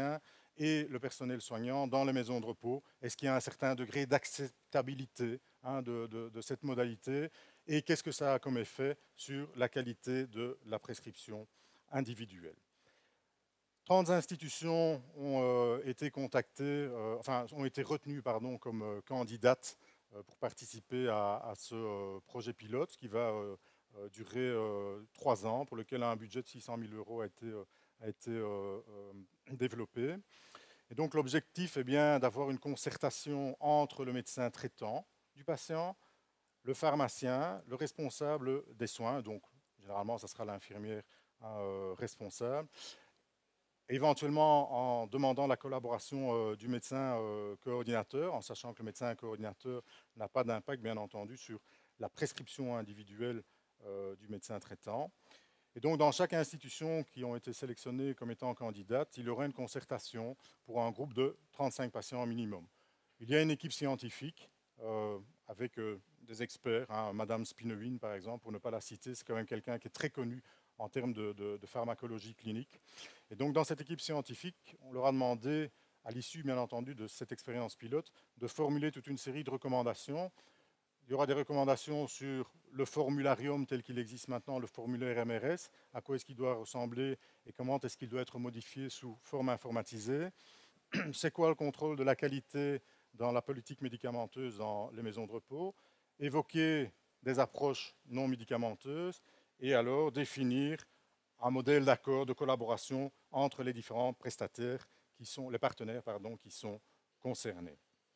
et le personnel soignant dans les maisons de repos? Est-ce qu'il y a un certain degré d'acceptabilité hein, de, de, de cette modalité? Et qu'est-ce que ça a comme effet sur la qualité de la prescription individuelle? trente institutions ont euh, été contactées, euh, enfin ont été retenues pardon, comme euh, candidates euh, pour participer à, à ce euh, projet pilote qui va euh, euh, durer euh, trois ans, pour lequel un budget de six cent mille euros a été, euh, a été euh, euh, développé. Et donc l'objectif est bien d'avoir une concertation entre le médecin traitant du patient, le pharmacien, le responsable des soins, donc généralement ça sera l'infirmière euh, responsable, éventuellement en demandant la collaboration euh, du médecin euh, coordinateur, en sachant que le médecin coordinateur n'a pas d'impact, bien entendu, sur la prescription individuelle euh, du médecin traitant. Et donc, dans chaque institution qui ont été sélectionnées comme étant candidates, il y aura une concertation pour un groupe de trente-cinq patients au minimum. Il y a une équipe scientifique euh, avec euh, des experts, hein, Madame Spinowin, par exemple, pour ne pas la citer, c'est quand même quelqu'un qui est très connu en termes de, de, de pharmacologie clinique. Et donc, dans cette équipe scientifique, on leur a demandé, à l'issue, bien entendu, de cette expérience pilote, de formuler toute une série de recommandations. Il y aura des recommandations sur le formularium tel qu'il existe maintenant, le formulaire M R S, à quoi est-ce qu'il doit ressembler et comment est-ce qu'il doit être modifié sous forme informatisée. C'est quoi le contrôle de la qualité dans la politique médicamenteuse dans les maisons de repos, évoquer des approches non médicamenteuses et alors définir un modèle d'accord de collaboration entre les différents prestataires, qui sont, les partenaires pardon, qui sont concernés.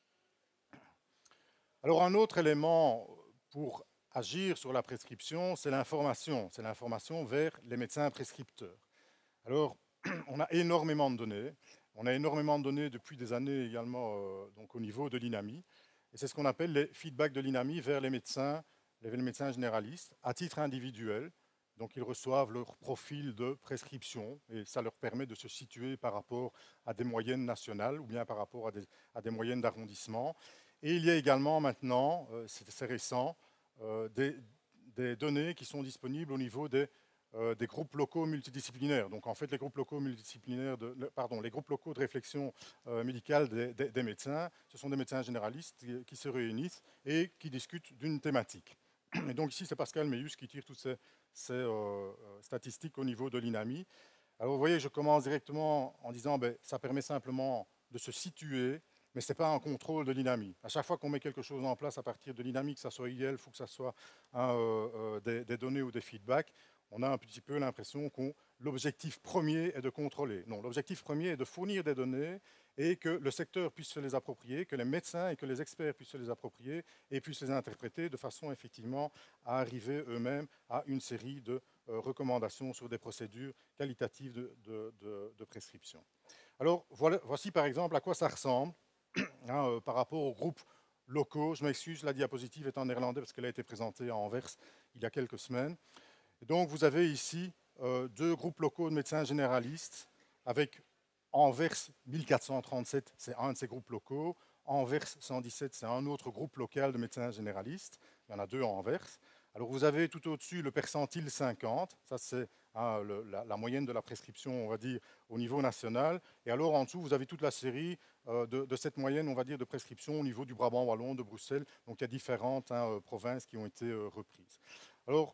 Alors un autre élément pour agir sur la prescription, c'est l'information. C'est l'information vers les médecins prescripteurs. Alors, on a énormément de données. On a énormément de données depuis des années également euh, donc au niveau de l'INAMI. Et c'est ce qu'on appelle les feedbacks de l'INAMI vers les médecins, les médecins généralistes, à titre individuel. Donc, ils reçoivent leur profil de prescription et ça leur permet de se situer par rapport à des moyennes nationales ou bien par rapport à des, à des moyennes d'arrondissement. Et il y a également maintenant, euh, c'est récent, euh, des, des données qui sont disponibles au niveau des Euh, des groupes locaux multidisciplinaires. Donc en fait, les groupes locaux multidisciplinaires, de, pardon, les groupes locaux de réflexion euh, médicale des, des, des médecins, ce sont des médecins généralistes qui, qui se réunissent et qui discutent d'une thématique. Et donc ici, c'est Pascal Meilhus qui tire toutes ces, ces euh, statistiques au niveau de l'INAMI. Alors vous voyez, je commence directement en disant, ben, ça permet simplement de se situer, mais ce n'est pas un contrôle de l'INAMI. À chaque fois qu'on met quelque chose en place à partir de l'INAMI, que ce soit I E L F ou que ce soit hein, euh, euh, des, des données ou des feedbacks, on a un petit peu l'impression que l'objectif premier est de contrôler. Non, l'objectif premier est de fournir des données et que le secteur puisse se les approprier, que les médecins et que les experts puissent se les approprier et puissent les interpréter de façon effectivement à arriver eux-mêmes à une série de euh, recommandations sur des procédures qualitatives de, de, de, de prescription. Alors, voilà, voici par exemple à quoi ça ressemble hein, euh, par rapport aux groupes locaux. Je m'excuse, la diapositive est en néerlandais parce qu'elle a été présentée à Anvers il y a quelques semaines. Et donc, vous avez ici euh, deux groupes locaux de médecins généralistes, avec Anvers mille quatre cent trente-sept, c'est un de ces groupes locaux, Anvers cent dix-sept, c'est un autre groupe local de médecins généralistes, il y en a deux à Anvers. Alors, vous avez tout au-dessus le percentile cinquante, ça c'est hein, le, la, la moyenne de la prescription, on va dire, au niveau national. Et alors, en dessous, vous avez toute la série euh, de, de cette moyenne, on va dire, de prescription au niveau du Brabant wallon, de Bruxelles. Donc, il y a différentes hein, provinces qui ont été euh, reprises. Alors,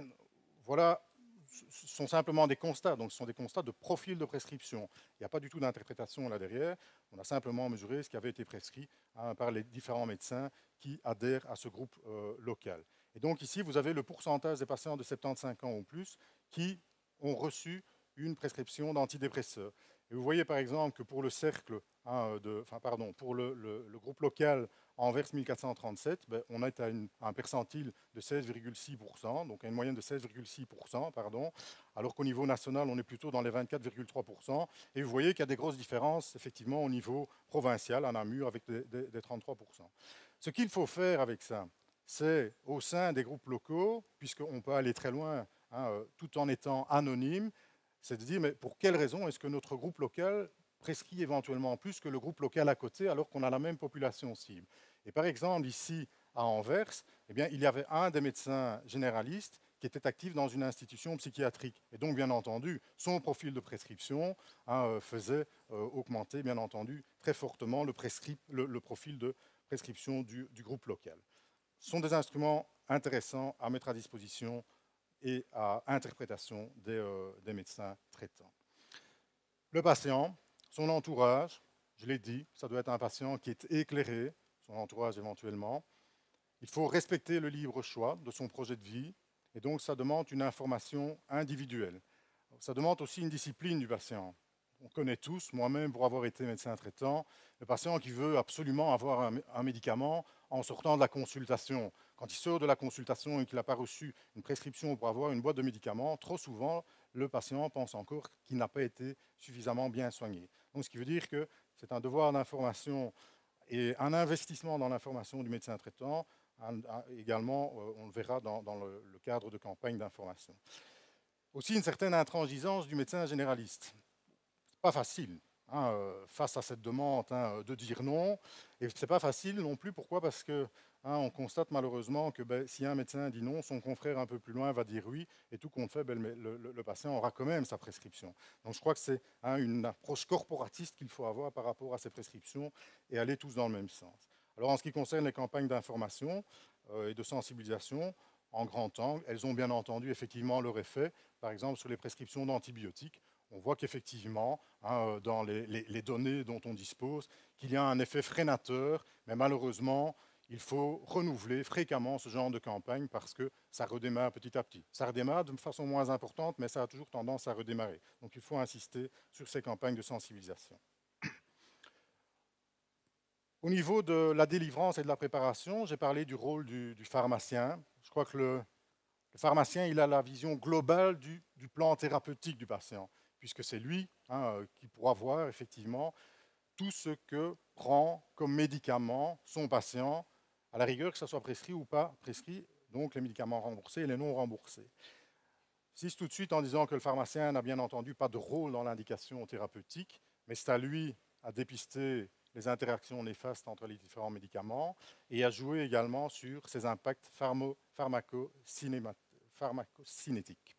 voilà, ce sont simplement des constats, donc ce sont des constats de profil de prescription. Il n'y a pas du tout d'interprétation là derrière, on a simplement mesuré ce qui avait été prescrit hein, par les différents médecins qui adhèrent à ce groupe euh, local. Et donc ici, vous avez le pourcentage des patients de soixante-quinze ans ou plus qui ont reçu une prescription d'antidépresseurs. Et vous voyez par exemple que pour le cercle, hein, de, enfin pardon, pour le, le, le groupe local Anvers mille quatre cent trente-sept, ben, on est à une, un percentile de seize virgule six pour cent, donc à une moyenne de seize virgule six pour cent, pardon, alors qu'au niveau national, on est plutôt dans les vingt-quatre virgule trois pour cent. Et vous voyez qu'il y a des grosses différences, effectivement, au niveau provincial, à Namur, avec des, des, des trente-trois pour cent. Ce qu'il faut faire avec ça, c'est au sein des groupes locaux, puisqu'on peut aller très loin, hein, euh, tout en étant anonyme, c'est de dire, mais pour quelle raison est-ce que notre groupe local prescrit éventuellement plus que le groupe local à côté, alors qu'on a la même population cible. Et par exemple, ici, à Anvers, eh bien, il y avait un des médecins généralistes qui était actif dans une institution psychiatrique. Et donc, bien entendu, son profil de prescription hein, faisait euh, augmenter, bien entendu, très fortement le, le, le profil de prescription du, du groupe local. Ce sont des instruments intéressants à mettre à disposition et à interprétation des, euh, des médecins traitants. Le patient, son entourage, je l'ai dit, ça doit être un patient qui est éclairé, son entourage éventuellement. Il faut respecter le libre choix de son projet de vie, et donc ça demande une information individuelle. Ça demande aussi une discipline du patient. On connaît tous, moi-même pour avoir été médecin traitant, le patient qui veut absolument avoir un, un médicament en sortant de la consultation. Quand il sort de la consultation et qu'il n'a pas reçu une prescription pour avoir une boîte de médicaments, trop souvent, le patient pense encore qu'il n'a pas été suffisamment bien soigné. Donc, ce qui veut dire que c'est un devoir d'information et un investissement dans l'information du médecin traitant. Un, un, également, euh, on le verra dans, dans le, le cadre de campagne d'information. Aussi une certaine intransigeance du médecin généraliste. Ce n'est pas facile hein, euh, face à cette demande hein, de dire non. Et ce n'est pas facile non plus. Pourquoi? Parce que hein, on constate malheureusement que ben, si un médecin dit non, son confrère un peu plus loin va dire oui. Et tout compte fait, ben, le, le, le patient aura quand même sa prescription. Donc je crois que c'est hein, une approche corporatiste qu'il faut avoir par rapport à ces prescriptions et aller tous dans le même sens. Alors en ce qui concerne les campagnes d'information euh, et de sensibilisation, en grand angle, elles ont bien entendu effectivement leur effet. Par exemple, sur les prescriptions d'antibiotiques, on voit qu'effectivement, hein, dans les, les, les données dont on dispose, qu'il y a un effet freinateur, mais malheureusement, il faut renouveler fréquemment ce genre de campagne parce que ça redémarre petit à petit. Ça redémarre de façon moins importante, mais ça a toujours tendance à redémarrer. Donc il faut insister sur ces campagnes de sensibilisation. Au niveau de la délivrance et de la préparation, j'ai parlé du rôle du, du pharmacien. Je crois que le, le pharmacien il a la vision globale du, du plan thérapeutique du patient, puisque c'est lui hein, qui pourra voir effectivement tout ce que prend comme médicament son patient, à la rigueur que ce soit prescrit ou pas prescrit, donc les médicaments remboursés et les non remboursés. J'insiste tout de suite en disant que le pharmacien n'a bien entendu pas de rôle dans l'indication thérapeutique, mais c'est à lui à dépister les interactions néfastes entre les différents médicaments et à jouer également sur ses impacts pharmacocinétiques.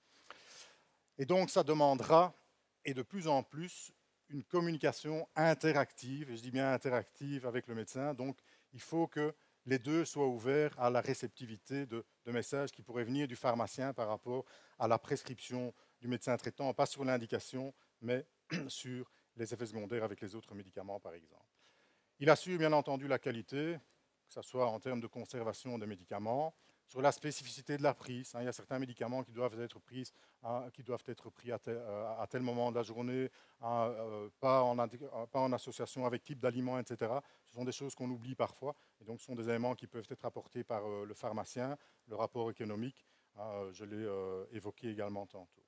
Et donc ça demandera, et de plus en plus, une communication interactive, et je dis bien interactive avec le médecin, donc il faut que les deux soient ouverts à la réceptivité de, de messages qui pourraient venir du pharmacien par rapport à la prescription du médecin traitant, pas sur l'indication, mais sur les effets secondaires avec les autres médicaments, par exemple. Il assure bien entendu la qualité, que ce soit en termes de conservation des médicaments, sur la spécificité de la prise. Hein, il y a certains médicaments qui doivent être pris, hein, qui doivent être pris à, tel, à tel moment de la journée, hein, euh, pas, en, pas en association avec type d'aliment, et cetera. Ce sont des choses qu'on oublie parfois, et donc ce sont des éléments qui peuvent être apportés par euh, le pharmacien, le rapport économique, hein, je l'ai euh, évoqué également tantôt.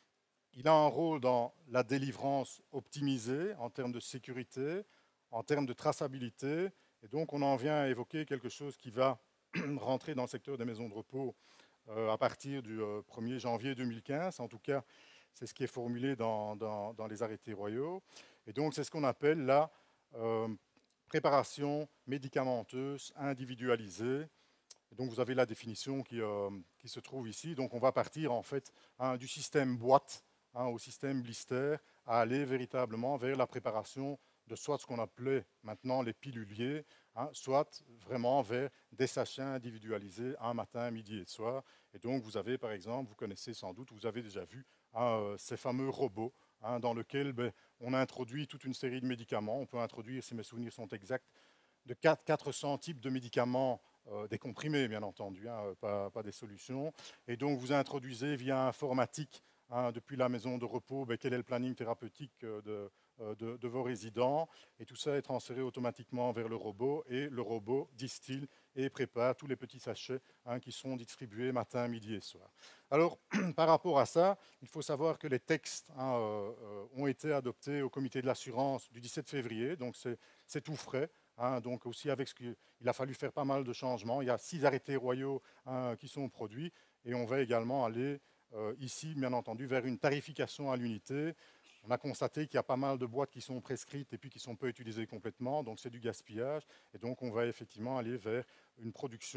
Il a un rôle dans la délivrance optimisée en termes de sécurité, en termes de traçabilité, et donc on en vient à évoquer quelque chose qui va rentrer dans le secteur des maisons de repos euh, à partir du euh, premier janvier deux mille quinze. En tout cas, c'est ce qui est formulé dans, dans, dans les arrêtés royaux. Et donc, c'est ce qu'on appelle la euh, préparation médicamenteuse individualisée. Et donc, vous avez la définition qui, euh, qui se trouve ici. Donc, on va partir en fait hein, du système boîte hein, au système blister, à aller véritablement vers la préparation de soit ce qu'on appelait maintenant les piluliers, hein, soit vraiment vers des sachets individualisés un matin, midi et soir. Et donc vous avez par exemple, vous connaissez sans doute, vous avez déjà vu hein, ces fameux robots hein, dans lesquels ben, on introduit toute une série de médicaments. On peut introduire, si mes souvenirs sont exacts, de quatre cents types de médicaments, euh, des comprimés bien entendu, hein, pas, pas des solutions. Et donc vous introduisez via informatique hein, depuis la maison de repos ben, quel est le planning thérapeutique de De, de vos résidents, et tout ça est transféré automatiquement vers le robot, et le robot distille et prépare tous les petits sachets hein, qui sont distribués matin, midi et soir. Alors, par rapport à ça, il faut savoir que les textes hein, euh, ont été adoptés au comité de l'assurance du dix-sept février, donc c'est tout frais. Hein, donc aussi avec ce qu'il a fallu faire pas mal de changements. Il y a six arrêtés royaux hein, qui sont produits, et on va également aller euh, ici, bien entendu, vers une tarification à l'unité. On a constaté qu'il y a pas mal de boîtes qui sont prescrites et puis qui ne sont pas utilisées complètement, donc c'est du gaspillage. Et donc on va effectivement aller vers une production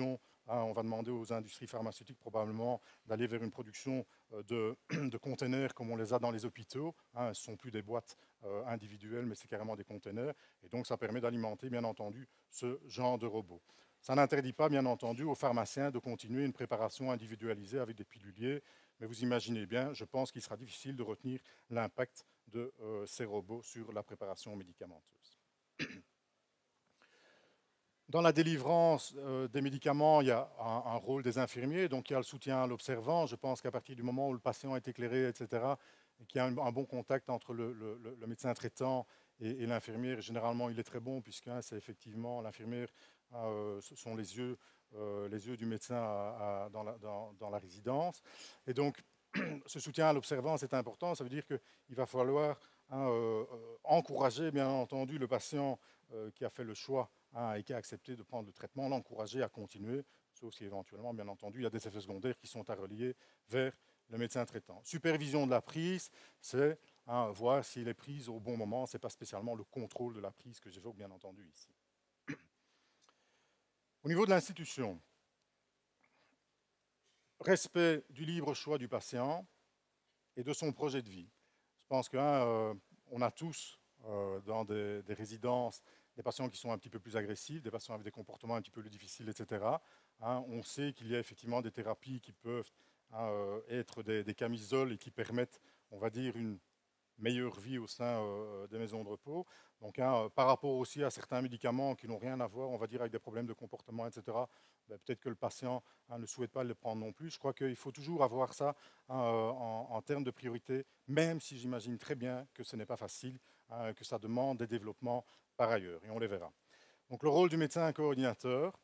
Hein, on va demander aux industries pharmaceutiques probablement d'aller vers une production euh, de, de containers comme on les a dans les hôpitaux. Hein, ce ne sont plus des boîtes euh, individuelles, mais c'est carrément des containers. Et donc, ça permet d'alimenter, bien entendu, ce genre de robot. Ça n'interdit pas, bien entendu, aux pharmaciens de continuer une préparation individualisée avec des piluliers. Mais vous imaginez bien, je pense qu'il sera difficile de retenir l'impact de euh, ces robots sur la préparation médicamenteuse. Dans la délivrance euh, des médicaments, il y a un, un rôle des infirmiers, donc il y a le soutien à l'observant. Je pense qu'à partir du moment où le patient est éclairé, et cetera, et qu'il y a un, un bon contact entre le, le, le médecin traitant et, et l'infirmière, généralement il est très bon, puisque hein, c'est effectivement l'infirmière, euh, ce sont les yeux, euh, les yeux du médecin à, à, dans, la, dans, dans la résidence. Et donc, ce soutien à l'observant, c'est important. Ça veut dire qu'il va falloir hein, euh, encourager, bien entendu, le patient euh, qui a fait le choix hein, et qui a accepté de prendre le traitement, l'encourager à continuer, sauf si éventuellement, bien entendu, il y a des effets secondaires qui sont à relier vers le médecin traitant. Supervision de la prise, c'est hein, voir s'il est prise au bon moment. Ce n'est pas spécialement le contrôle de la prise que j'évoque, bien entendu, ici. Au niveau de l'institution, respect du libre choix du patient et de son projet de vie. Je pense qu'on hein, euh, a tous, euh, dans des, des résidences, des patients qui sont un petit peu plus agressifs, des patients avec des comportements un petit peu plus difficiles, et cetera. Hein, on sait qu'il y a effectivement des thérapies qui peuvent hein, euh, être des, des camisoles et qui permettent, on va dire, une meilleure vie au sein euh, des maisons de repos. Donc, hein, par rapport aussi à certains médicaments qui n'ont rien à voir, on va dire, avec des problèmes de comportement, et cetera, ben, peut-être que le patient hein, ne souhaite pas les prendre non plus. Je crois qu'il faut toujours avoir ça hein, en, en termes de priorité, même si j'imagine très bien que ce n'est pas facile, hein, que ça demande des développements par ailleurs, et on les verra. Donc, le rôle du médecin coordinateur,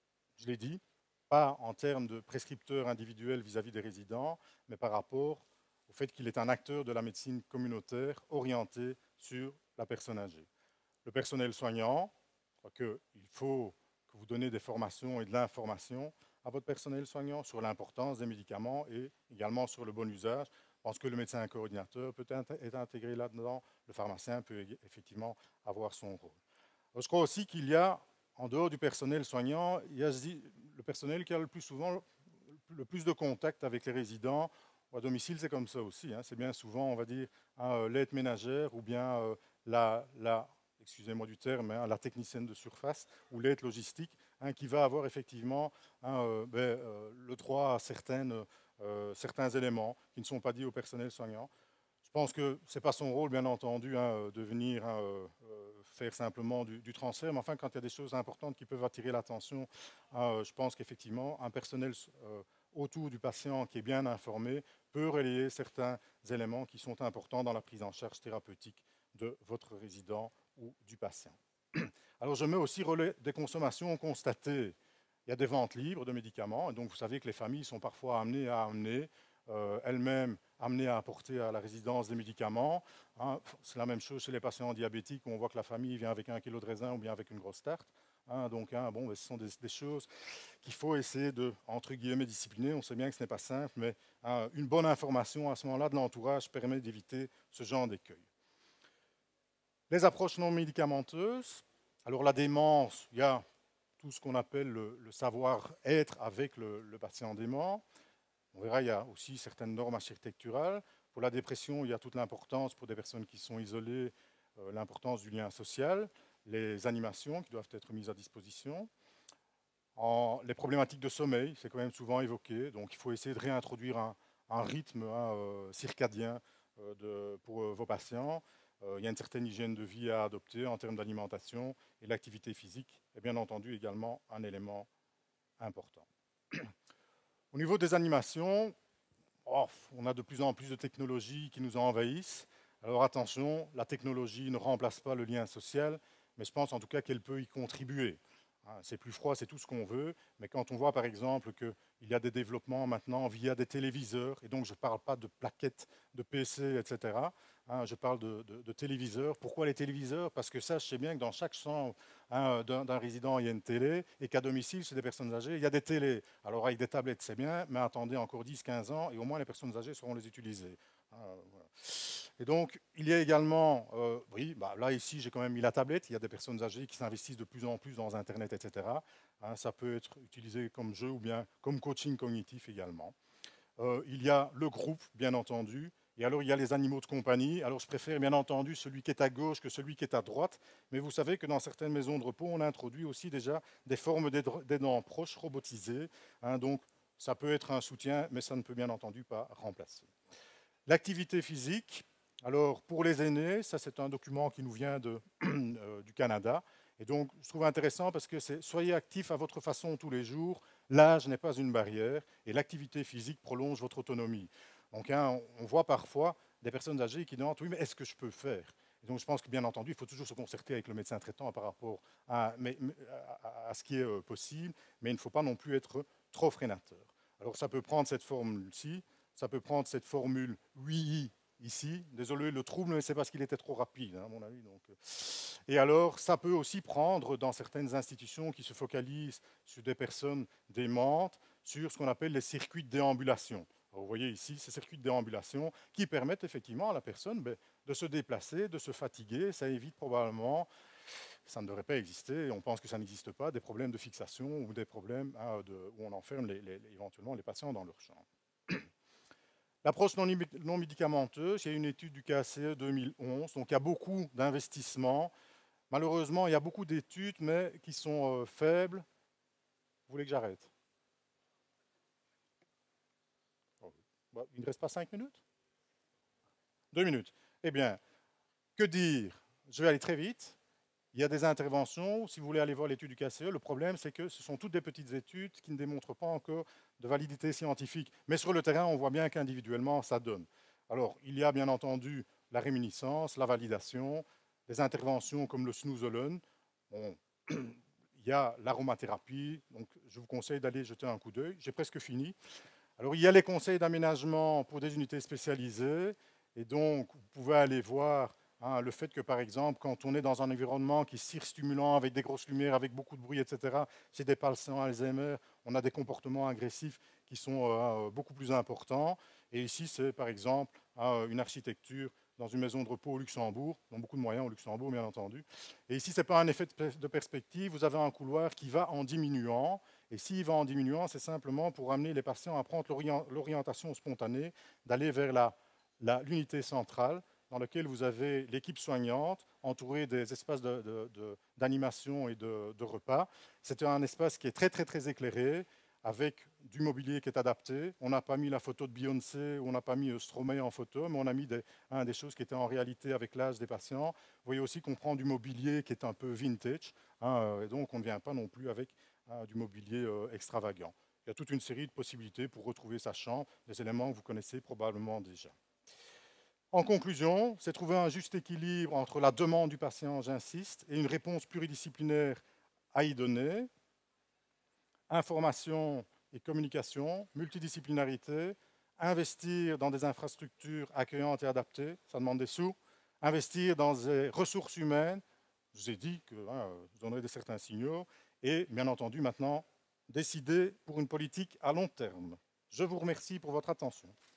je l'ai dit, pas en termes de prescripteur individuel vis-à-vis des résidents, mais par rapport au fait qu'il est un acteur de la médecine communautaire orienté sur la personne âgée. Le personnel soignant, je crois qu'il faut que vous donnez des formations et de l'information à votre personnel soignant sur l'importance des médicaments et également sur le bon usage. Je pense que le médecin coordinateur peut être intégré là-dedans, le pharmacien peut effectivement avoir son rôle. Alors, je crois aussi qu'il y a, en dehors du personnel soignant, il y a le personnel qui a le plus souvent le plus de contact avec les résidents. À domicile, c'est comme ça aussi. Hein. C'est bien souvent, on va dire, hein, l'aide ménagère ou bien euh, la, la excusez-moi du terme, hein, la technicienne de surface ou l'aide logistique, hein, qui va avoir effectivement hein, euh, ben, euh, le droit à certaines, euh, certains éléments qui ne sont pas dits au personnel soignant. Je pense que ce n'est pas son rôle, bien entendu, hein, de venir hein, euh, faire simplement du, du transfert, mais enfin, quand il y a des choses importantes qui peuvent attirer l'attention, hein, je pense qu'effectivement, un personnel euh, autour du patient qui est bien informé peut relayer certains éléments qui sont importants dans la prise en charge thérapeutique de votre résident ou du patient. Alors, je mets aussi relais des consommations constatées. Il y a des ventes libres de médicaments, et donc vous savez que les familles sont parfois amenées à amener euh, elles-mêmes amenées à apporter à la résidence des médicaments. Hein, c'est la même chose chez les patients diabétiques, où on voit que la famille vient avec un kilo de raisin ou bien avec une grosse tarte. Hein, donc, hein, bon, ce sont des, des choses qu'il faut essayer de, entre guillemets, discipliner. On sait bien que ce n'est pas simple, mais hein, une bonne information à ce moment-là de l'entourage permet d'éviter ce genre d'écueil. Les approches non médicamenteuses. Alors, la démence, il y a tout ce qu'on appelle le, le savoir-être avec le, le patient dément. On verra, il y a aussi certaines normes architecturales. Pour la dépression, il y a toute l'importance pour des personnes qui sont isolées, euh, l'importance du lien social, les animations qui doivent être mises à disposition. En, les problématiques de sommeil, c'est quand même souvent évoqué, donc il faut essayer de réintroduire un, un rythme hein, euh, circadien euh, de, pour euh, vos patients. Euh, il y a une certaine hygiène de vie à adopter en termes d'alimentation et l'activité physique est bien entendu également un élément important. Au niveau des animations, oh, on a de plus en plus de technologies qui nous envahissent. Alors attention, la technologie ne remplace pas le lien social, mais je pense en tout cas qu'elle peut y contribuer. C'est plus froid, c'est tout ce qu'on veut, mais quand on voit par exemple qu'il y a des développements maintenant via des téléviseurs, et donc je ne parle pas de plaquettes de P C, et cetera, hein, je parle de, de, de téléviseurs. Pourquoi les téléviseurs? Parce que ça, je sais bien que dans chaque chambre hein, d'un résident, il y a une télé, et qu'à domicile, chez des personnes âgées, il y a des télés. Alors avec des tablettes, c'est bien, mais attendez encore dix, quinze ans, et au moins les personnes âgées sauront les utiliser. Hein, voilà. Et donc, il y a également, euh, oui, bah, là ici j'ai quand même mis la tablette, il y a des personnes âgées qui s'investissent de plus en plus dans Internet, et cetera. Hein, ça peut être utilisé comme jeu ou bien comme coaching cognitif également. Euh, il y a le groupe, bien entendu, et alors il y a les animaux de compagnie. Alors je préfère bien entendu celui qui est à gauche que celui qui est à droite, mais vous savez que dans certaines maisons de repos, on introduit aussi déjà des formes d'aidants proches robotisés. Hein, donc ça peut être un soutien, mais ça ne peut bien entendu pas remplacer. L'activité physique, alors pour les aînés, ça c'est un document qui nous vient de, euh, du Canada. Et donc je trouve intéressant parce que c'est soyez actifs à votre façon tous les jours, l'âge n'est pas une barrière et l'activité physique prolonge votre autonomie. Donc hein, on voit parfois des personnes âgées qui demandent oui mais est-ce que je peux faire? Et donc je pense que bien entendu il faut toujours se concerter avec le médecin traitant par rapport à, mais, à, à ce qui est euh, possible, mais il ne faut pas non plus être trop freinateur. Alors ça peut prendre cette formule-ci, ça peut prendre cette formule oui ici. Désolé, le trouble, mais c'est parce qu'il était trop rapide, hein, à mon avis. Donc. Et alors, ça peut aussi prendre dans certaines institutions qui se focalisent sur des personnes démentes, sur ce qu'on appelle les circuits de déambulation. Alors, vous voyez ici ces circuits de déambulation qui permettent effectivement à la personne ben, de se déplacer, de se fatiguer. Ça évite probablement, ça ne devrait pas exister, on pense que ça n'existe pas, des problèmes de fixation ou des problèmes hein, de, où on enferme les, les, éventuellement les patients dans leur chambre. L'approche non médicamenteuse, il y a une étude du K C E deux mille onze, donc il y a beaucoup d'investissements. Malheureusement, il y a beaucoup d'études, mais qui sont euh, faibles. Vous voulez que j'arrête? oh, bah, Il ne reste pas cinq minutes? Deux minutes. Eh bien, que dire? Je vais aller très vite. Il y a des interventions, si vous voulez aller voir l'étude du K C E, le problème c'est que ce sont toutes des petites études qui ne démontrent pas encore de validité scientifique. Mais sur le terrain, on voit bien qu'individuellement, ça donne. Alors, il y a bien entendu la réminiscence, la validation, des interventions comme le snooze-alone. Bon, il y a l'aromathérapie, donc je vous conseille d'aller jeter un coup d'œil. J'ai presque fini. Alors, il y a les conseils d'aménagement pour des unités spécialisées, et donc vous pouvez aller voir Hein, le fait que, par exemple, quand on est dans un environnement qui est surstimulant, avec des grosses lumières, avec beaucoup de bruit, et cetera, chez des patients Alzheimer, on a des comportements agressifs qui sont euh, beaucoup plus importants. Et ici, c'est, par exemple, euh, une architecture dans une maison de repos au Luxembourg, dont beaucoup de moyens au Luxembourg, bien entendu. Et ici, ce n'est pas un effet de perspective, vous avez un couloir qui va en diminuant. Et s'il va en diminuant, c'est simplement pour amener les patients à prendre l'orientation spontanée, d'aller vers l'unité centrale, dans lequel vous avez l'équipe soignante entourée des espaces d'animation de, de, de, et de, de repas. C'est un espace qui est très, très, très éclairé, avec du mobilier qui est adapté. On n'a pas mis la photo de Beyoncé, on n'a pas mis Stromae en photo, mais on a mis des, hein, des choses qui étaient en réalité avec l'âge des patients. Vous voyez aussi qu'on prend du mobilier qui est un peu vintage, hein, et donc on ne vient pas non plus avec hein, du mobilier euh, extravagant. Il y a toute une série de possibilités pour retrouver sa chambre, des éléments que vous connaissez probablement déjà. En conclusion, c'est trouver un juste équilibre entre la demande du patient, j'insiste, et une réponse pluridisciplinaire à y donner. Information et communication, multidisciplinarité, investir dans des infrastructures accueillantes et adaptées, ça demande des sous, investir dans des ressources humaines, je vous ai dit que hein, vous donnerez des certains signaux, et bien entendu maintenant, décider pour une politique à long terme. Je vous remercie pour votre attention.